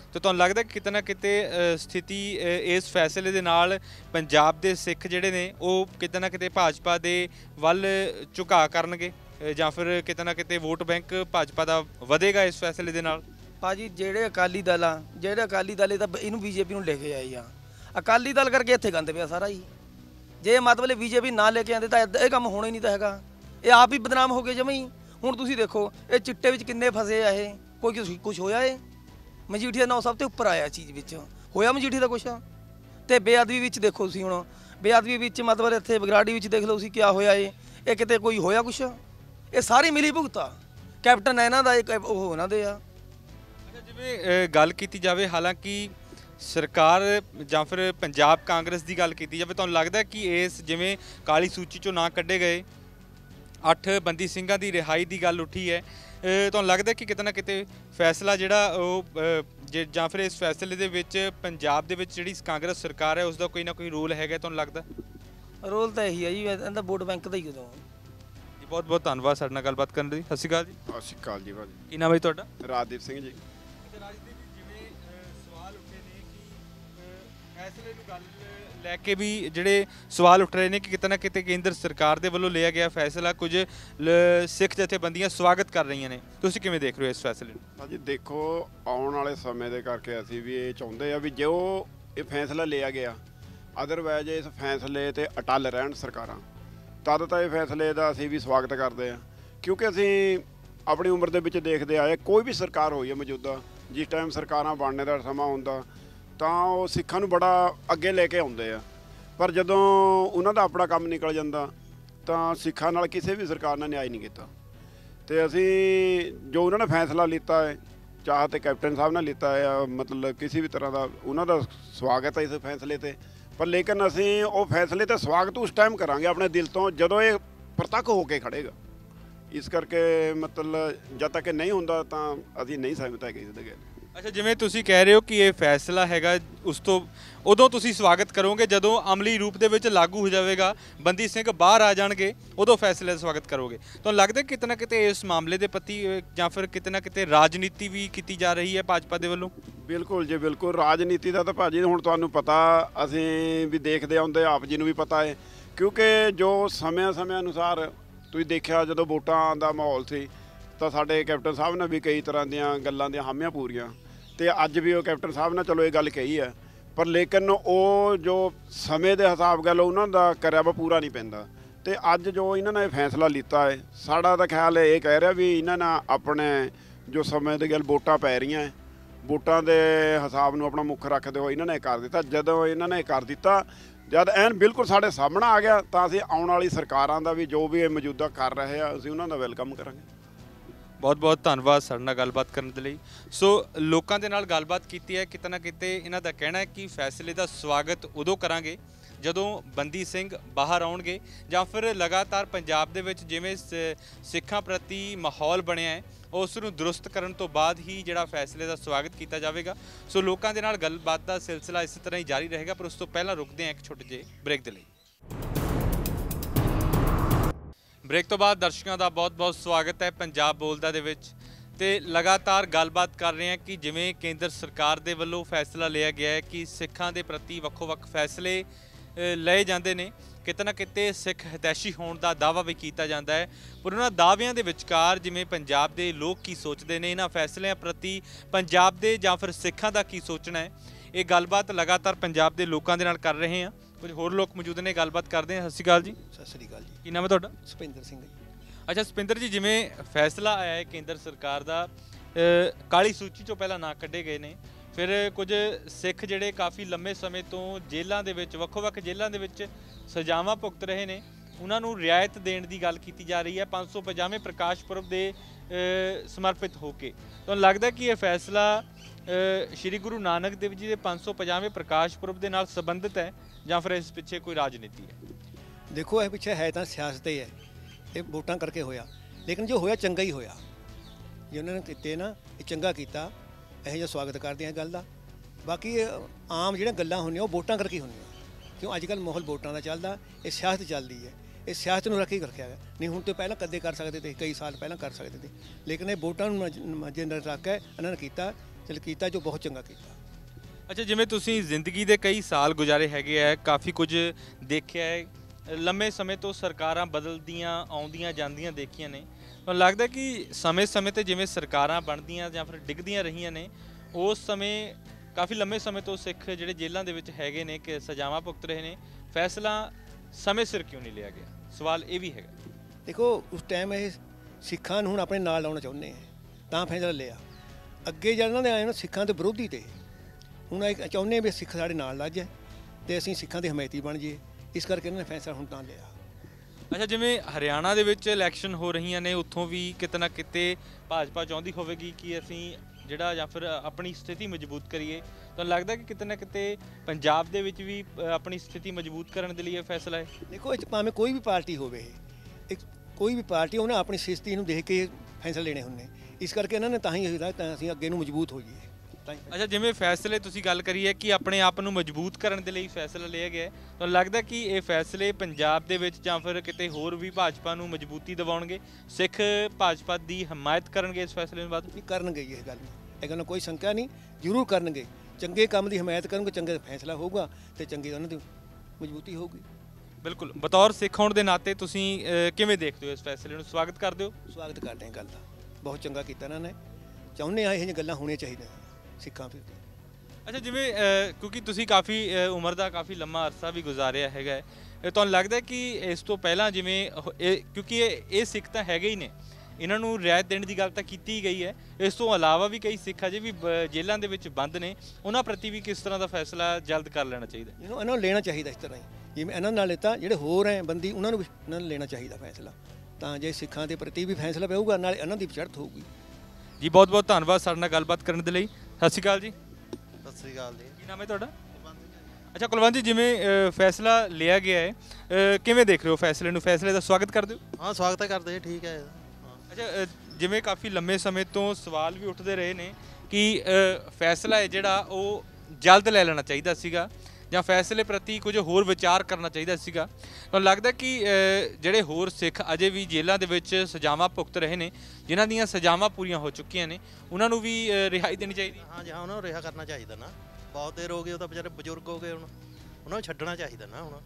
ਤੇ ਤੁਹਾਨੂੰ ਲੱਗਦਾ ਕਿ ਕਿਤੇ ਨਾ ਕਿਤੇ ਸਥਿਤੀ ਇਸ ਫੈਸਲੇ ਦੇ ਨਾਲ ਪੰਜਾਬ ਦੇ ਸਿੱਖ ਜਿਹੜੇ ਨੇ ਉਹ ਕਿਤੇ ਨਾ ਕਿਤੇ ਭਾਜਪਾ ਦੇ ਵੱਲ ਝੁਕਾਅ ਕਰਨਗੇ ਜਾਂ ਫਿਰ ਕਿਤੇ ਨਾ ਕਿਤੇ ਵੋਟ ਬੈਂਕ ਭਾਜਪਾ ਦਾ ਵਧੇਗਾ ਇਸ ਫੈਸਲੇ ਦੇ ਨਾਲ? ਭਾਜੀ ਜਿਹੜੇ ਅਕਾਲੀ ਦਲ ਆ, ਜਿਹੜੇ ਅਕਾਲੀ ਦਲ ਇਹ ਤਾਂ ਇਹਨੂੰ ਬੀਜੇਪੀ ਨੂੰ ਲੈ ਕੇ ਆਏ ਆ। ਅਕਾਲੀ ਦਲ ਕਰਕੇ ਇੱਥੇ ਗੰਦ ਪਿਆ ਸਾਰਾ ਹੀ। ਜੇ ਮਤਲਬ ਬੀਜੇਪੀ ਨਾ ਲੈ ਕੇ ਆਉਂਦੇ ਤਾਂ ਇਹ ਕੰਮ ਹੋਣਾ ਹੀ ਨਹੀਂ ਤਾਂ ਹੈਗਾ। ਇਹ ਆਪ ਹੀ ਬਦਨਾਮ ਹੋ ਗਏ ਜਮਾਂ ਹੀ। ਹੁਣ ਤੁਸੀਂ ਦੇਖੋ ਇਹ ਚਿੱਟੇ ਵਿੱਚ ਕਿੰਨੇ ਫਸੇ ਆ, ਇਹ ਕੋਈ ਕੁਝ ਹੋਇਆ? ਇਹ ਮਜੀਠੀਆ ਦਾ ਨਾਂ ਸਭ ਤੋਂ ਉੱਪਰ ਆਇਆ ਚੀਜ਼ ਵਿੱਚ, ਹੋਇਆ ਮਜੀਠੀਆ ਦਾ ਕੁਛ? ਤੇ ਬੇਅਦਬੀ ਵਿੱਚ ਦੇਖੋ ਤੁਸੀਂ, ਹੁਣ ਬੇਅਦਬੀ ਵਿੱਚ ਮਤਲਬ ਇੱਥੇ ਬਗਰਾੜੀ ਵਿੱਚ ਦੇਖ ਲਓ ਤੁਸੀਂ ਕੀ ਹੋਇਆ। ਇਹ ਕਿਤੇ ਕੋਈ ਹੋਇਆ ਕੁਛ? ਇਹ ਸਾਰੀ ਮਿਲੀ ਭੁਗਤਾ। ਕੈਪਟਨ ਇਹਨਾਂ ਦਾ, ਇੱਕ ਉਹ ਉਹਨਾਂ ਦੇ ਆ। ਜਿਵੇਂ ਗੱਲ ਕੀਤੀ ਜਾਵੇ, ਹਾਲਾਂਕਿ ਸਰਕਾਰ ਜਾਂ ਫਿਰ ਪੰਜਾਬ ਕਾਂਗਰਸ ਦੀ ਗੱਲ ਕੀਤੀ ਜਾਵੇ, ਤੁਹਾਨੂੰ ਲੱਗਦਾ ਕਿ ਇਸ ਜਿਵੇਂ ਕਾਲੀ ਸੂਚੀ ਚੋਂ ਨਾਂ ਕੱਢੇ ਗਏ 8 ਬੰਦੀ ਸਿੰਘਾਂ ਦੀ ਰਿਹਾਈ ਦੀ ਗੱਲ ਉੱਠੀ ਹੈ, ਤੁਹਾਨੂੰ ਲੱਗਦਾ ਕਿ ਕਿਤੇ ਨਾ ਕਿਤੇ ਫੈਸਲਾ ਜਿਹੜਾ ਉਹ ਜਾਂ ਫਿਰ ਇਸ ਫੈਸਲੇ ਦੇ ਵਿੱਚ ਪੰਜਾਬ ਦੇ ਵਿੱਚ ਜਿਹੜੀ ਕਾਂਗਰਸ ਸਰਕਾਰ ਹੈ ਉਸ ਦਾ ਕੋਈ ਨਾ ਕੋਈ ਰੋਲ ਹੈਗਾ ਤੁਹਾਨੂੰ ਲੱਗਦਾ? ਰੋਲ ਤਾਂ ਇਹੀ ਹੈ ਜੀ, ਇਹਦਾ ਵੋਟ ਬੈਂਕ ਦਾ ਹੀ ਕਦੋਂ। ਜੀ ਬਹੁਤ ਬਹੁਤ ਧੰਨਵਾਦ ਸਾਡੇ ਨਾਲ ਗੱਲਬਾਤ ਕਰਨ ਲਈ। ਸਤਿ ਸ਼੍ਰੀ ਅਕਾਲ ਜੀ। ਸਤਿ ਸ਼੍ਰੀ ਅਕਾਲ ਜੀ ਭਾਜੀ। ਕੀ ਨਾਮ ਹੈ ਤੁਹਾਡਾ? ਰਾਜਦੀਪ ਸਿੰਘ ਜੀ। ਰਾਜਦੀਪ ਜੀ, ਜਿਵੇਂ ਸਵਾਲ ਉੱਠੇ ਨੇ ਕਿ ਫੈਸਲੇ ਨੂੰ ਗੱਲ ਲੈ ਕੇ ਵੀ ਜਿਹੜੇ ਸਵਾਲ ਉੱਠ ਰਹੇ ਨੇ ਕਿ ਕਿਤੇ ਨਾ ਕਿਤੇ ਕੇਂਦਰ ਸਰਕਾਰ ਦੇ ਵੱਲੋਂ ਲਿਆ ਗਿਆ ਫੈਸਲਾ ਕੁਝ ਸਿੱਖ ਜਥੇਬੰਦੀਆਂ ਸਵਾਗਤ ਕਰ ਰਹੀਆਂ ਨੇ, ਤੁਸੀਂ ਕਿਵੇਂ ਦੇਖ ਰਹੇ ਹੋ ਇਸ ਫੈਸਲੇ ਨੂੰ? ਭਾਜੀ ਦੇਖੋ, ਆਉਣ ਵਾਲੇ ਸਮੇਂ ਦੇ ਕਰਕੇ ਅਸੀਂ ਵੀ ਇਹ ਚਾਹੁੰਦੇ ਆ ਵੀ ਜੋ ਇਹ ਫੈਸਲਾ ਲਿਆ ਗਿਆ, ਅਦਰਵਾਇਜ਼ ਇਸ ਫੈਸਲੇ ਤੇ ਅਟੱਲ ਰਹਿਣ ਸਰਕਾਰਾਂ, ਤਦ ਤਾਂ ਇਹ ਫੈਸਲੇ ਦਾ ਅਸੀਂ ਵੀ ਸਵਾਗਤ ਕਰਦੇ ਆ। ਕਿਉਂਕਿ ਅਸੀਂ ਆਪਣੀ ਉਮਰ ਦੇ ਵਿੱਚ ਦੇਖਦੇ ਆਏ, ਕੋਈ ਵੀ ਸਰਕਾਰ ਹੋਈ ਹੈ ਮੌਜੂਦਾ, ਜਿਸ ਟਾਈਮ ਸਰਕਾਰਾਂ ਬਣਨੇ ਦਾ ਸਮਾਂ ਹੁੰਦਾ ਤਾਂ ਉਹ ਸਿੱਖਾਂ ਨੂੰ ਬੜਾ ਅੱਗੇ ਲੈ ਕੇ ਆਉਂਦੇ ਆ, ਪਰ ਜਦੋਂ ਉਹਨਾਂ ਦਾ ਆਪਣਾ ਕੰਮ ਨਿਕਲ ਜਾਂਦਾ ਤਾਂ ਸਿੱਖਾਂ ਨਾਲ ਕਿਸੇ ਵੀ ਸਰਕਾਰ ਨੇ ਨਿਆਂ ਨਹੀਂ ਕੀਤਾ। ਤੇ ਅਸੀਂ ਜੋ ਉਹਨਾਂ ਨੇ ਫੈਸਲਾ ਲਿੱਤਾ ਹੈ, ਚਾਹ ਤੇ ਕੈਪਟਨ ਸਾਹਿਬ ਨੇ ਲਿੱਤਾ ਹੈ, ਮਤਲਬ ਕਿਸੇ ਵੀ ਤਰ੍ਹਾਂ ਦਾ ਉਹਨਾਂ ਦਾ ਸਵਾਗਤ ਹੈ ਇਸ ਫੈਸਲੇ ਤੇ। ਪਰ ਲੇਕਿਨ ਅਸੀਂ ਉਹ ਫੈਸਲੇ ਤੇ ਸਵਾਗਤ ਉਸ ਟਾਈਮ ਕਰਾਂਗੇ ਆਪਣੇ ਦਿਲ ਤੋਂ ਜਦੋਂ ਇਹ ਪ੍ਰਤੱਖ ਹੋ ਕੇ ਖੜੇਗਾ। ਇਸ ਕਰਕੇ ਮਤਲਬ ਜਦ ਤੱਕ ਨਹੀਂ ਹੁੰਦਾ ਤਾਂ ਅਸੀਂ ਨਹੀਂ ਸਹਿਮਤ ਹੈਗੇ ਇਸ ਦੇ ਗੱਲ। ਅੱਛਾ, ਜਿਵੇਂ ਤੁਸੀਂ ਕਹਿ ਰਹੇ ਹੋ ਕਿ ਇਹ ਫੈਸਲਾ ਹੈਗਾ ਉਸ ਤੋਂ ਉਦੋਂ ਤੁਸੀਂ ਸਵਾਗਤ ਕਰੋਗੇ ਜਦੋਂ ਅਮਲੀ ਰੂਪ ਦੇ ਵਿੱਚ ਲਾਗੂ ਹੋ ਜਾਵੇਗਾ, ਬੰਦੀ ਸਿੰਘ ਬਾਹਰ ਆ ਜਾਣਗੇ, ਉਦੋਂ ਫੈਸਲੇ ਦਾ ਸਵਾਗਤ ਕਰੋਗੇ। ਤੁਹਾਨੂੰ ਲੱਗਦਾ ਕਿਤੇ ਨਾ ਕਿਤੇ ਇਸ ਮਾਮਲੇ ਦੇ ਪ੍ਰਤੀ ਜਾਂ ਫਿਰ ਕਿਤੇ ਨਾ ਕਿਤੇ ਰਾਜਨੀਤੀ ਵੀ ਕੀਤੀ ਜਾ ਰਹੀ ਹੈ ਭਾਜਪਾ ਦੇ ਵੱਲੋਂ? ਬਿਲਕੁਲ ਜੀ ਬਿਲਕੁਲ, ਰਾਜਨੀਤੀ ਦਾ ਤਾਂ ਭਾਜੀ ਹੁਣ ਤੁਹਾਨੂੰ ਪਤਾ, ਅਸੀਂ ਵੀ ਦੇਖਦੇ ਆਉਂਦੇ, ਆਪ ਜੀ ਨੂੰ ਵੀ ਪਤਾ ਹੈ। ਕਿਉਂਕਿ ਜੋ ਸਮੇਂ ਅਨੁਸਾਰ ਤੁਸੀਂ ਦੇਖਿਆ, ਜਦੋਂ ਵੋਟਾਂ ਦਾ ਮਾਹੌਲ ਸੀ ਤਾਂ ਸਾਡੇ ਕੈਪਟਨ ਸਾਹਿਬ ਨੇ ਵੀ ਕਈ ਤਰ੍ਹਾਂ ਦੀਆਂ ਗੱਲਾਂ ਦੀਆਂ ਹਾਮੀਆਂ ਪੂਰੀਆਂ, ਤੇ ਅੱਜ ਵੀ ਉਹ ਕੈਪਟਨ ਸਾਹਿਬ ਨੇ ਚਲੋ ਇਹ ਗੱਲ ਕਹੀ ਹੈ, ਪਰ ਲੇਕਿਨ ਉਹ ਜੋ ਸਮੇਂ ਦੇ ਹਿਸਾਬ ਗੱਲ ਉਹਨਾਂ ਦਾ ਕਰਿਆ ਵਾ ਪੂਰਾ ਨਹੀਂ ਪੈਂਦਾ। ਤੇ ਅੱਜ ਜੋ ਇਹਨਾਂ ਨੇ ਫੈਸਲਾ ਲਿੱਤਾ ਹੈ, ਸਾਡਾ ਤਾਂ ਖਿਆਲ ਇਹ ਕਹਿ ਰਿਹਾ ਵੀ ਇਹਨਾਂ ਨੇ ਆਪਣੇ ਜੋ ਸਮੇਂ ਦੇ ਗੱਲ ਵੋਟਾਂ ਪੈ ਰਹੀਆਂ, ਵੋਟਾਂ ਦੇ ਹਿਸਾਬ ਨੂੰ ਆਪਣਾ ਮੁੱਖ ਰੱਖਦੇ ਹੋਏ ਇਹਨਾਂ ਨੇ ਕਰ ਦਿੱਤਾ। ਜਦੋਂ ਇਹਨਾਂ ਨੇ ਕਰ ਦਿੱਤਾ, ਜਦ ਐਨ ਬਿਲਕੁਲ ਸਾਡੇ ਸਾਹਮਣੇ ਆ ਗਿਆ, ਤਾਂ ਅਸੀਂ ਆਉਣ ਵਾਲੀ ਸਰਕਾਰਾਂ ਦਾ ਵੀ ਜੋ ਵੀ ਇਹ ਮੌਜੂਦਾ ਕਰ ਰਹੇ ਆ, ਅਸੀਂ ਉਹਨਾਂ ਦਾ ਵੈਲਕਮ ਕਰਾਂਗੇ। ਬਹੁਤ ਬਹੁਤ ਧੰਨਵਾਦ ਸਾਡੇ ਨਾਲ ਗੱਲਬਾਤ ਕਰਨ ਦੇ ਲਈ। ਸੋ ਲੋਕਾਂ ਦੇ ਨਾਲ ਗੱਲਬਾਤ ਕੀਤੀ ਹੈ, ਕਿਤੇ ਨਾ ਕਿਤੇ ਇਹਨਾਂ ਦਾ ਕਹਿਣਾ ਹੈ ਕਿ ਫੈਸਲੇ ਦਾ ਸਵਾਗਤ ਉਦੋਂ ਕਰਾਂਗੇ ਜਦੋਂ ਬੰਦੀ ਸਿੰਘ ਬਾਹਰ ਆਉਣਗੇ ਜਾਂ ਫਿਰ ਲਗਾਤਾਰ ਪੰਜਾਬ ਦੇ ਵਿੱਚ ਜਿਵੇਂ ਸਿੱਖਾਂ ਪ੍ਰਤੀ ਮਾਹੌਲ ਬਣਿਆ ਹੈ ਉਸ ਨੂੰ ਦਰੁਸਤ ਕਰਨ ਤੋਂ ਬਾਅਦ ਹੀ ਜਿਹੜਾ ਫੈਸਲੇ ਦਾ ਸਵਾਗਤ ਕੀਤਾ ਜਾਵੇਗਾ। ਸੋ ਲੋਕਾਂ ਦੇ ਨਾਲ ਗੱਲਬਾਤ ਦਾ ਸਿਲਸਿਲਾ ਇਸੇ ਤਰ੍ਹਾਂ ਹੀ ਜਾਰੀ ਰਹੇਗਾ, ਪਰ ਉਸ ਤੋਂ ਪਹਿਲਾਂ ਰੁਕਦੇ ਹਾਂ ਇੱਕ ਛੋਟੇ ਜਿਹੇ ਬ੍ਰੇਕ ਦੇ ਲਈ। ਬ੍ਰੇਕ ਤੋਂ ਬਾਅਦ ਦਰਸ਼ਕਾਂ ਦਾ ਬਹੁਤ-ਬਹੁਤ ਸਵਾਗਤ ਹੈ ਪੰਜਾਬ ਬੋਲਦਾ ਦੇ ਵਿੱਚ, ਤੇ ਲਗਾਤਾਰ ਗੱਲਬਾਤ ਕਰ ਰਹੇ ਹਾਂ ਕਿ ਜਿਵੇਂ ਕੇਂਦਰ ਸਰਕਾਰ ਦੇ ਵੱਲੋਂ ਫੈਸਲਾ ਲਿਆ ਗਿਆ ਹੈ ਕਿ ਸਿੱਖਾਂ ਦੇ ਪ੍ਰਤੀ ਵੱਖੋ-ਵੱਖ ਫੈਸਲੇ ਲਏ ਜਾਂਦੇ ਨੇ, ਕਿਤੇ ਨਾ ਕਿਤੇ ਸਿੱਖ ਹਿਤੈਸ਼ੀ ਹੋਣ ਦਾ ਦਾਅਵਾ ਵੀ ਕੀਤਾ ਜਾਂਦਾ ਹੈ, ਪਰ ਉਹਨਾਂ ਦਾਅਵਿਆਂ ਦੇ ਵਿਚਕਾਰ ਜਿਵੇਂ ਪੰਜਾਬ ਦੇ ਲੋਕ ਕੀ ਸੋਚਦੇ ਨੇ, ਇਹਨਾਂ ਫੈਸਲਿਆਂ ਪ੍ਰਤੀ ਪੰਜਾਬ ਦੇ ਜਾਂ ਫਿਰ ਸਿੱਖਾਂ ਦਾ ਕੀ ਸੋਚਣਾ ਹੈ, ਇਹ ਗੱਲਬਾਤ ਲਗਾਤਾਰ ਪੰਜਾਬ ਦੇ ਲੋਕਾਂ ਦੇ ਨਾਲ ਕਰ ਰਹੇ ਹਾਂ। ਕੁਝ ਹੋਰ ਲੋਕ ਮੌਜੂਦ ਨੇ, ਗੱਲਬਾਤ ਕਰਦੇ ਹਾਂ। ਸਤਿ ਸ਼੍ਰੀ ਅਕਾਲ ਜੀ। ਸਤਿ ਸ੍ਰੀ ਅਕਾਲ ਜੀ। ਕੀ ਨਾਮ ਹੈ ਤੁਹਾਡਾ? ਸੁਪਿੰਦਰ ਸਿੰਘ ਜੀ। ਅੱਛਾ ਸੁਪਿੰਦਰ ਜੀ, ਜਿਵੇਂ ਫੈਸਲਾ ਆਇਆ ਹੈ ਕੇਂਦਰ ਸਰਕਾਰ ਦਾ, ਕਾਲੀ ਸੂਚੀ ਚੋਂ ਪਹਿਲਾਂ ਨਾਂ ਕੱਢੇ ਗਏ ਨੇ, ਫਿਰ ਕੁਝ ਸਿੱਖ ਜਿਹੜੇ ਕਾਫੀ ਲੰਮੇ ਸਮੇਂ ਤੋਂ ਜੇਲ੍ਹਾਂ ਦੇ ਵਿੱਚ, ਵੱਖੋ-ਵੱਖ ਜੇਲ੍ਹਾਂ ਦੇ ਵਿੱਚ ਸਜ਼ਾਵਾਂ ਭੁਗਤ ਰਹੇ ਨੇ, ਉਹਨਾਂ ਨੂੰ ਰਿਆਇਤ ਦੇਣ ਦੀ ਗੱਲ ਕੀਤੀ ਜਾ ਰਹੀ ਹੈ 550ਵੇਂ ਪ੍ਰਕਾਸ਼ ਪੁਰਬ ਦੇ ਸਮਰਪਿਤ ਹੋ ਕੇ। ਤੁਹਾਨੂੰ ਲੱਗਦਾ ਕਿ ਇਹ ਫੈਸਲਾ ਸ਼੍ਰੀ ਗੁਰੂ ਨਾਨਕ ਦੇਵ ਜੀ ਦੇ 550ਵੇਂ ਪ੍ਰਕਾਸ਼ ਪੁਰਬ ਦੇ ਨਾਲ ਸੰਬੰਧਿਤ ਹੈ ਜਾਂ ਫਿਰ ਇਸ ਪਿੱਛੇ ਕੋਈ ਰਾਜਨੀਤੀ ਹੈ? ਦੇਖੋ, ਇਹ ਪਿੱਛੇ ਹੈ ਤਾਂ ਸਿਆਸਤ ਹੀ ਹੈ, ਇਹ ਵੋਟਾਂ ਕਰਕੇ ਹੋਇਆ, ਲੇਕਿਨ ਜੋ ਹੋਇਆ ਚੰਗਾ ਹੀ ਹੋਇਆ। ਜੇ ਉਹਨਾਂ ਨੇ ਕੀਤੇ ਨਾ, ਇਹ ਚੰਗਾ ਕੀਤਾ, ਇਹੋ ਜਿਹਾ ਸਵਾਗਤ ਕਰਦੇ ਹਾਂ ਗੱਲ ਦਾ। ਬਾਕੀ ਆਮ ਜਿਹੜੀਆਂ ਗੱਲਾਂ ਹੁੰਦੀਆਂ ਉਹ ਵੋਟਾਂ ਕਰਕੇ ਹੀ ਹੁੰਦੀਆਂ, ਕਿਉਂ ਅੱਜ ਕੱਲ੍ਹ ਮਾਹੌਲ ਵੋਟਾਂ ਦਾ ਚੱਲਦਾ, ਇਹ ਸਿਆਸਤ ਚੱਲਦੀ ਹੈ, ਇਹ ਸਿਆਸਤ ਨੂੰ ਰੱਖ ਹੀ ਰੱਖਿਆ ਹੈ। ਨਹੀਂ ਹੁਣ ਤੋਂ ਪਹਿਲਾਂ ਕਦੇ ਕਰ ਸਕਦੇ ਤੇ, ਕਈ ਸਾਲ ਪਹਿਲਾਂ ਕਰ ਸਕਦੇ ਤੇ, ਲੇਕਿਨ ਇਹ ਵੋਟਾਂ ਨੂੰ ਨਜ਼ਰ ਰੱਖ ਕੇ ਇਹਨਾਂ ਨੇ ਕੀਤਾ। ਚਲ ਕੀਤਾ ਜੋ ਬਹੁਤ ਚੰਗਾ ਕੀਤਾ। ਅੱਛਾ, ਜਿਵੇਂ ਤੁਸੀਂ ਜ਼ਿੰਦਗੀ ਦੇ ਕਈ ਸਾਲ ਗੁਜ਼ਾਰੇ ਹੈਗੇ ਆ, ਕਾਫੀ ਕੁਝ ਦੇਖਿਆ ਹੈ, ਲੰਮੇ ਸਮੇਂ ਤੋਂ ਸਰਕਾਰਾਂ ਬਦਲਦੀਆਂ ਆਉਂਦੀਆਂ ਜਾਂਦੀਆਂ ਦੇਖੀਆਂ ਨੇ, ਤੁਹਾਨੂੰ ਲੱਗਦਾ ਕਿ ਸਮੇਂ-ਸਮੇਂ ਤੇ ਜਿਵੇਂ ਸਰਕਾਰਾਂ ਬਣਦੀਆਂ ਜਾਂ ਫਿਰ ਡਿੱਗਦੀਆਂ ਰਹੀਆਂ ਨੇ, ਉਸ ਸਮੇਂ ਕਾਫੀ ਲੰਮੇ ਸਮੇਂ ਤੋਂ ਸਿੱਖ ਜਿਹੜੇ ਜੇਲ੍ਹਾਂ ਦੇ ਵਿੱਚ ਹੈਗੇ ਨੇ ਕਿ ਸਜ਼ਾਵਾਂ ਭੁਗਤ ਰਹੇ ਨੇ, ਫੈਸਲਾ ਸਮੇਂ ਸਿਰ ਕਿਉਂ ਨਹੀਂ ਲਿਆ ਗਿਆ? ਸਵਾਲ ਇਹ ਵੀ ਹੈਗਾ। ਦੇਖੋ ਉਸ ਟਾਈਮ ਇਹ ਸਿੱਖਾਂ ਨੂੰ ਹੁਣ ਆਪਣੇ ਨਾਲ ਲਾਉਣਾ ਚਾਹੁੰਦੇ ਆ ਤਾਂ ਫੈਸਲਾ ਲਿਆ। ਅੱਗੇ ਜਦੋਂ ਦੇ ਆਏ ਨਾ ਸਿੱਖਾਂ ਦੇ ਵਿਰੋਧੀ ਤੇ, ਹੁਣ ਇਹ ਚਾਹੁੰਦੇ ਵੀ ਸਿੱਖ ਸਾਡੇ ਨਾਲ ਲੱਗ ਜਾਏ ਤੇ ਅਸੀਂ ਸਿੱਖਾਂ ਦੇ ਹਮਾਇਤੀ ਬਣ ਜਾਈਏ, ਇਸ ਕਰਕੇ ਇਹਨਾਂ ਨੇ ਫੈਸਲਾ ਹੁਣ ਤਾਂ ਲਿਆ। ਅੱਛਾ, ਜਿਵੇਂ ਹਰਿਆਣਾ ਦੇ ਵਿੱਚ ਇਲੈਕਸ਼ਨ ਹੋ ਰਹੀਆਂ ਨੇ, ਉੱਥੋਂ ਵੀ ਕਿਤੇ ਨਾ ਕਿਤੇ ਭਾਜਪਾ ਚਾਹੁੰਦੀ ਹੋਵੇਗੀ ਕਿ ਅਸੀਂ ਜਿਹੜਾ ਜਾਂ ਫਿਰ ਆਪਣੀ ਸਥਿਤੀ ਮਜ਼ਬੂਤ ਕਰੀਏ, ਤੁਹਾਨੂੰ ਲੱਗਦਾ ਕਿ ਕਿਤੇ ਨਾ ਕਿਤੇ ਪੰਜਾਬ ਦੇ ਵਿੱਚ ਵੀ ਆਪਣੀ ਸਥਿਤੀ ਮਜ਼ਬੂਤ ਕਰਨ ਦੇ ਲਈ ਇਹ ਫੈਸਲਾ ਹੈ? ਦੇਖੋ ਇਹ 'ਚ ਭਾਵੇਂ ਕੋਈ ਵੀ ਪਾਰਟੀ ਹੋਵੇ, ਕੋਈ ਵੀ ਪਾਰਟੀ ਉਹਨੇ ਆਪਣੀ ਸਥਿਤੀ ਨੂੰ ਦੇਖ ਕੇ ਫੈਸਲੇ ਲੈਣੇ ਹੁੰਦੇ, ਇਸ ਕਰਕੇ ਇਹਨਾਂ ਨੇ ਤਾਂ ਹੀ ਤਾਂ ਅਸੀਂ ਅੱਗੇ ਨੂੰ ਮਜ਼ਬੂਤ ਹੋ ਜਾਈਏ। ਅੱਛਾ, ਜਿਵੇਂ ਫੈਸਲੇ ਤੁਸੀਂ ਗੱਲ ਕਰੀ ਹੈ ਕਿ ਆਪਣੇ ਆਪ ਨੂੰ ਮਜ਼ਬੂਤ ਕਰਨ ਦੇ ਲਈ ਫੈਸਲਾ ਲਿਆ ਗਿਆ ਹੈ, ਤੁਹਾਨੂੰ ਲੱਗਦਾ ਕਿ ਇਹ ਫੈਸਲੇ ਪੰਜਾਬ ਦੇ ਵਿੱਚ ਜਾਂ ਫਿਰ ਕਿਤੇ ਹੋਰ ਵੀ ਭਾਜਪਾ ਨੂੰ ਮਜ਼ਬੂਤੀ ਦਿਵਾਉਣਗੇ, ਸਿੱਖ ਭਾਜਪਾ ਦੀ ਹਮਾਇਤ ਕਰਨਗੇ ਇਸ ਫੈਸਲੇ ਨੂੰ? ਬਾਅਦ ਨਹੀਂ ਕਰਨਗੇ ਇਹ ਗੱਲ ਨਾਲ ਕੋਈ ਸ਼ੰਕਾ ਨਹੀਂ, ਜ਼ਰੂਰ ਕਰਨਗੇ। ਚੰਗੇ ਕੰਮ ਦੀ ਹਮਾਇਤ ਕਰਨਗੇ, ਚੰਗੇ ਫੈਸਲਾ ਹੋਊਗਾ ਤੇ ਚੰਗੀ ਉਹਨਾਂ ਦੀ ਮਜ਼ਬੂਤੀ ਹੋਊਗੀ। ਬਿਲਕੁਲ, ਬਤੌਰ ਸਿੱਖ ਹੋਣ ਦੇ ਨਾਤੇ ਤੁਸੀਂ ਕਿਵੇਂ ਦੇਖਦੇ ਹੋ ਇਸ ਫੈਸਲੇ ਨੂੰ? ਸਵਾਗਤ ਕਰਦੇ ਹੋ? ਸਵਾਗਤ ਕਰਦੇ ਹਾਂ, ਗੱਲ ਦਾ ਬਹੁਤ ਚੰਗਾ ਕੀਤਾ ਇਹਨਾਂ ਨੇ, ਚਾਹੁੰਦੇ ਆ ਇਹੋ ਜਿਹੀਆਂ ਗੱਲਾਂ ਹੋਣੀਆਂ ਚਾਹੀਦੀਆਂ ਸਿੱਖਾਂ ਪ੍ਰਤੀ। ਅੱਛਾ, ਜਿਵੇਂ ਕਿਉਂਕਿ ਤੁਸੀਂ ਕਾਫੀ ਉਮਰ ਦਾ ਕਾਫੀ ਲੰਮਾ ਅਰਸਾ ਵੀ ਗੁਜ਼ਾਰਿਆ ਹੈਗਾ ਹੈ, ਤੁਹਾਨੂੰ ਲੱਗਦਾ ਕਿ ਇਸ ਤੋਂ ਪਹਿਲਾਂ ਜਿਵੇਂ ਕਿਉਂਕਿ ਇਹ ਸਿੱਖ ਤਾਂ ਹੈਗੇ ਹੀ ਨੇ, ਇਹਨਾਂ ਨੂੰ ਰਿਆਇਤ ਦੇਣ ਦੀ ਗੱਲ ਤਾਂ ਕੀਤੀ ਹੀ ਗਈ ਹੈ, ਇਸ ਤੋਂ ਇਲਾਵਾ ਵੀ ਕਈ ਸਿੱਖ ਅਜੇ ਵੀ ਜੇਲ੍ਹਾਂ ਦੇ ਵਿੱਚ ਬੰਦ ਨੇ, ਉਹਨਾਂ ਪ੍ਰਤੀ ਵੀ ਕਿਸ ਤਰ੍ਹਾਂ ਦਾ ਫੈਸਲਾ ਜਲਦ ਕਰ ਲੈਣਾ ਚਾਹੀਦਾ? ਇਹਨਾਂ ਨੂੰ ਲੈਣਾ ਚਾਹੀਦਾ ਇਸ ਤਰ੍ਹਾਂ ਹੀ, ਜਿਵੇਂ ਇਹਨਾਂ ਨਾਲ ਲਿੱਤਾ, ਜਿਹੜੇ ਹੋਰ ਹੈ ਬੰਦੀ ਉਹਨਾਂ ਨੂੰ ਵੀ ਇਹਨਾਂ ਨੂੰ ਲੈਣਾ ਚਾਹੀਦਾ ਫੈਸਲਾ, ਤਾਂ ਜੇ ਸਿੱਖਾਂ ਦੇ ਪ੍ਰਤੀ ਵੀ ਫੈਸਲਾ ਪਊਗਾ ਨਾਲ ਇਹਨਾਂ ਦੀ ਚੜ੍ਹਤ ਹੋਊਗੀ। ਜੀ ਬਹੁਤ ਬਹੁਤ ਧੰਨਵਾਦ ਸਾਡੇ ਨਾਲ ਗੱਲਬਾਤ ਕਰਨ ਦੇ ਲਈ। ਸਤਿ ਸ਼੍ਰੀ ਅਕਾਲ ਜੀ। ਸਤਿ ਸ੍ਰੀ ਅਕਾਲ ਜੀ। ਕੀ ਨਾਮ ਹੈ ਤੁਹਾਡਾ? ਅੱਛਾ ਕੁਲਵੰਤ ਜੀ, ਜਿਵੇਂ ਫੈਸਲਾ ਲਿਆ ਗਿਆ ਹੈ, ਕਿਵੇਂ ਦੇਖ ਰਹੇ ਹੋ ਫੈਸਲੇ ਨੂੰ? ਫੈਸਲੇ ਦਾ ਸਵਾਗਤ ਕਰਦੇ ਹੋ? ਹਾਂ, ਸਵਾਗਤ ਕਰਦੇ ਜੀ, ਠੀਕ ਹੈ। ਅੱਛਾ, ਜਿਵੇਂ ਕਾਫੀ ਲੰਮੇ ਸਮੇਂ ਤੋਂ ਸਵਾਲ ਵੀ ਉੱਠਦੇ ਰਹੇ ਨੇ ਕਿ ਫੈਸਲਾ ਹੈ ਜਿਹੜਾ ਉਹ ਜਲਦ ਲੈ ਲੈਣਾ ਚਾਹੀਦਾ ਸੀਗਾ ਜਾਂ ਫੈਸਲੇ ਪ੍ਰਤੀ ਕੁਝ ਹੋਰ ਵਿਚਾਰ ਕਰਨਾ ਚਾਹੀਦਾ ਸੀਗਾ, ਤੁਹਾਨੂੰ ਲੱਗਦਾ ਕਿ ਜਿਹੜੇ ਹੋਰ ਸਿੱਖ ਅਜੇ ਵੀ ਜੇਲ੍ਹਾਂ ਦੇ ਵਿੱਚ ਸਜ਼ਾਵਾਂ ਭੁਗਤ ਰਹੇ ਨੇ, ਜਿਨ੍ਹਾਂ ਦੀਆਂ ਸਜ਼ਾਵਾਂ ਪੂਰੀਆਂ ਹੋ ਚੁੱਕੀਆਂ ਨੇ, ਉਹਨਾਂ ਨੂੰ ਵੀ ਰਿਹਾਈ ਦੇਣੀ ਚਾਹੀਦੀ? ਹਾਂ ਜੀ, ਹਾਂ, ਉਹਨਾਂ ਨੂੰ ਰਿਹਾ ਕਰਨਾ ਚਾਹੀਦਾ ਨਾ, ਬਹੁਤ ਦੇਰ ਹੋ ਗਈ, ਉਹ ਤਾਂ ਵਿਚਾਰੇ ਬਜ਼ੁਰਗ ਹੋ ਗਏ, ਹੁਣ ਉਹਨਾਂ ਨੂੰ ਛੱਡਣਾ ਚਾਹੀਦਾ ਨਾ। ਹੁਣ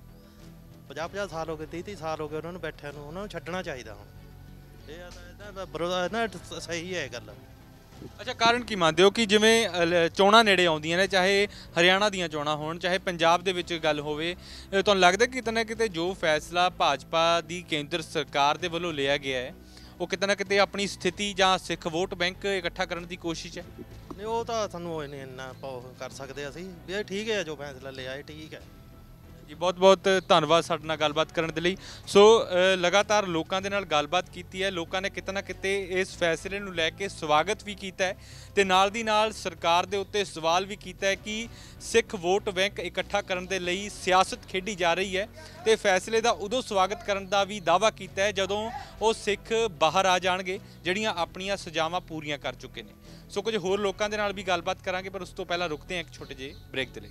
50-50 ਸਾਲ ਹੋ ਗਏ, 30-30 ਸਾਲ ਹੋ ਗਏ ਉਹਨਾਂ ਨੂੰ ਬੈਠਿਆਂ ਨੂੰ, ਉਹਨਾਂ ਨੂੰ ਛੱਡਣਾ ਚਾਹੀਦਾ। ਹੁਣ ਇਹ ਇਹਦਾ ਵਿਰੋਧ ਨਾ, ਸਹੀ ਹੈ ਗੱਲ। ਅੱਛਾ, ਕਾਰਨ ਕੀ ਮੰਨਦੇ ਹੋ ਕਿ ਜਿਵੇਂ ਚੋਣਾਂ ਨੇੜੇ ਆਉਂਦੀਆਂ ਨੇ, ਚਾਹੇ ਹਰਿਆਣਾ ਦੀਆਂ ਚੋਣਾਂ ਹੋਣ, ਚਾਹੇ ਪੰਜਾਬ ਦੇ ਵਿੱਚ ਗੱਲ ਹੋਵੇ, ਤੁਹਾਨੂੰ ਲੱਗਦਾ ਕਿ ਕਿਤੇ ਨਾ ਕਿਤੇ ਜੋ ਫੈਸਲਾ ਭਾਜਪਾ ਦੀ ਕੇਂਦਰ ਸਰਕਾਰ ਦੇ ਵੱਲੋਂ ਲਿਆ ਗਿਆ ਹੈ, ਉਹ ਕਿਤੇ ਨਾ ਕਿਤੇ ਆਪਣੀ ਸਥਿਤੀ ਜਾਂ ਸਿੱਖ ਵੋਟ ਬੈਂਕ ਇਕੱਠਾ ਕਰਨ ਦੀ ਕੋਸ਼ਿਸ਼ ਹੈ? ਨਹੀਂ, ਉਹ ਤਾਂ ਸਾਨੂੰ ਉਹ ਨਹੀਂ ਇੰਨਾ ਕਰ ਸਕਦੇ ਅਸੀਂ ਵੀ ਇਹ ਠੀਕ ਹੈ, ਜੋ ਫੈਸਲਾ ਲਿਆ ਇਹ ਠੀਕ ਹੈ ਜੀ। ਬਹੁਤ ਬਹੁਤ ਧੰਨਵਾਦ ਸਾਡੇ ਨਾਲ ਗੱਲਬਾਤ ਕਰਨ ਦੇ ਲਈ। ਸੋ ਲਗਾਤਾਰ ਲੋਕਾਂ ਦੇ ਨਾਲ ਗੱਲਬਾਤ ਕੀਤੀ ਹੈ, ਲੋਕਾਂ ਨੇ ਕਿਤੇ ਨਾ ਕਿਤੇ ਇਸ ਫੈਸਲੇ ਨੂੰ ਲੈ ਕੇ ਸਵਾਗਤ ਵੀ ਕੀਤਾ ਹੈ ਤੇ ਨਾਲ ਦੀ ਨਾਲ ਸਰਕਾਰ ਦੇ ਉੱਤੇ ਸਵਾਲ ਵੀ ਕੀਤਾ ਹੈ ਕਿ ਸਿੱਖ ਵੋਟ ਬੈਂਕ ਇਕੱਠਾ ਕਰਨ ਦੇ ਲਈ ਸਿਆਸਤ ਖੇਡੀ ਜਾ ਰਹੀ ਹੈ ਤੇ ਫੈਸਲੇ ਦਾ ਉਦੋਂ ਸਵਾਗਤ ਕਰਨ ਦਾ ਵੀ ਦਾਅਵਾ ਕੀਤਾ ਹੈ ਜਦੋਂ ਉਹ ਸਿੱਖ ਬਾਹਰ ਆ ਜਾਣਗੇ ਜਿਹੜੀਆਂ ਆਪਣੀਆਂ ਸਜ਼ਾਵਾਂ ਪੂਰੀਆਂ ਕਰ ਚੁੱਕੇ ਨੇ। ਸੋ ਕੁਝ ਹੋਰ ਲੋਕਾਂ ਦੇ ਨਾਲ ਵੀ ਗੱਲਬਾਤ ਕਰਾਂਗੇ, ਪਰ ਉਸ ਤੋਂ ਪਹਿਲਾਂ ਰੁਕਦੇ ਹਾਂ ਇੱਕ ਛੋਟੇ ਜਿਹੇ ਬ੍ਰੇਕ ਦੇ ਲਈ।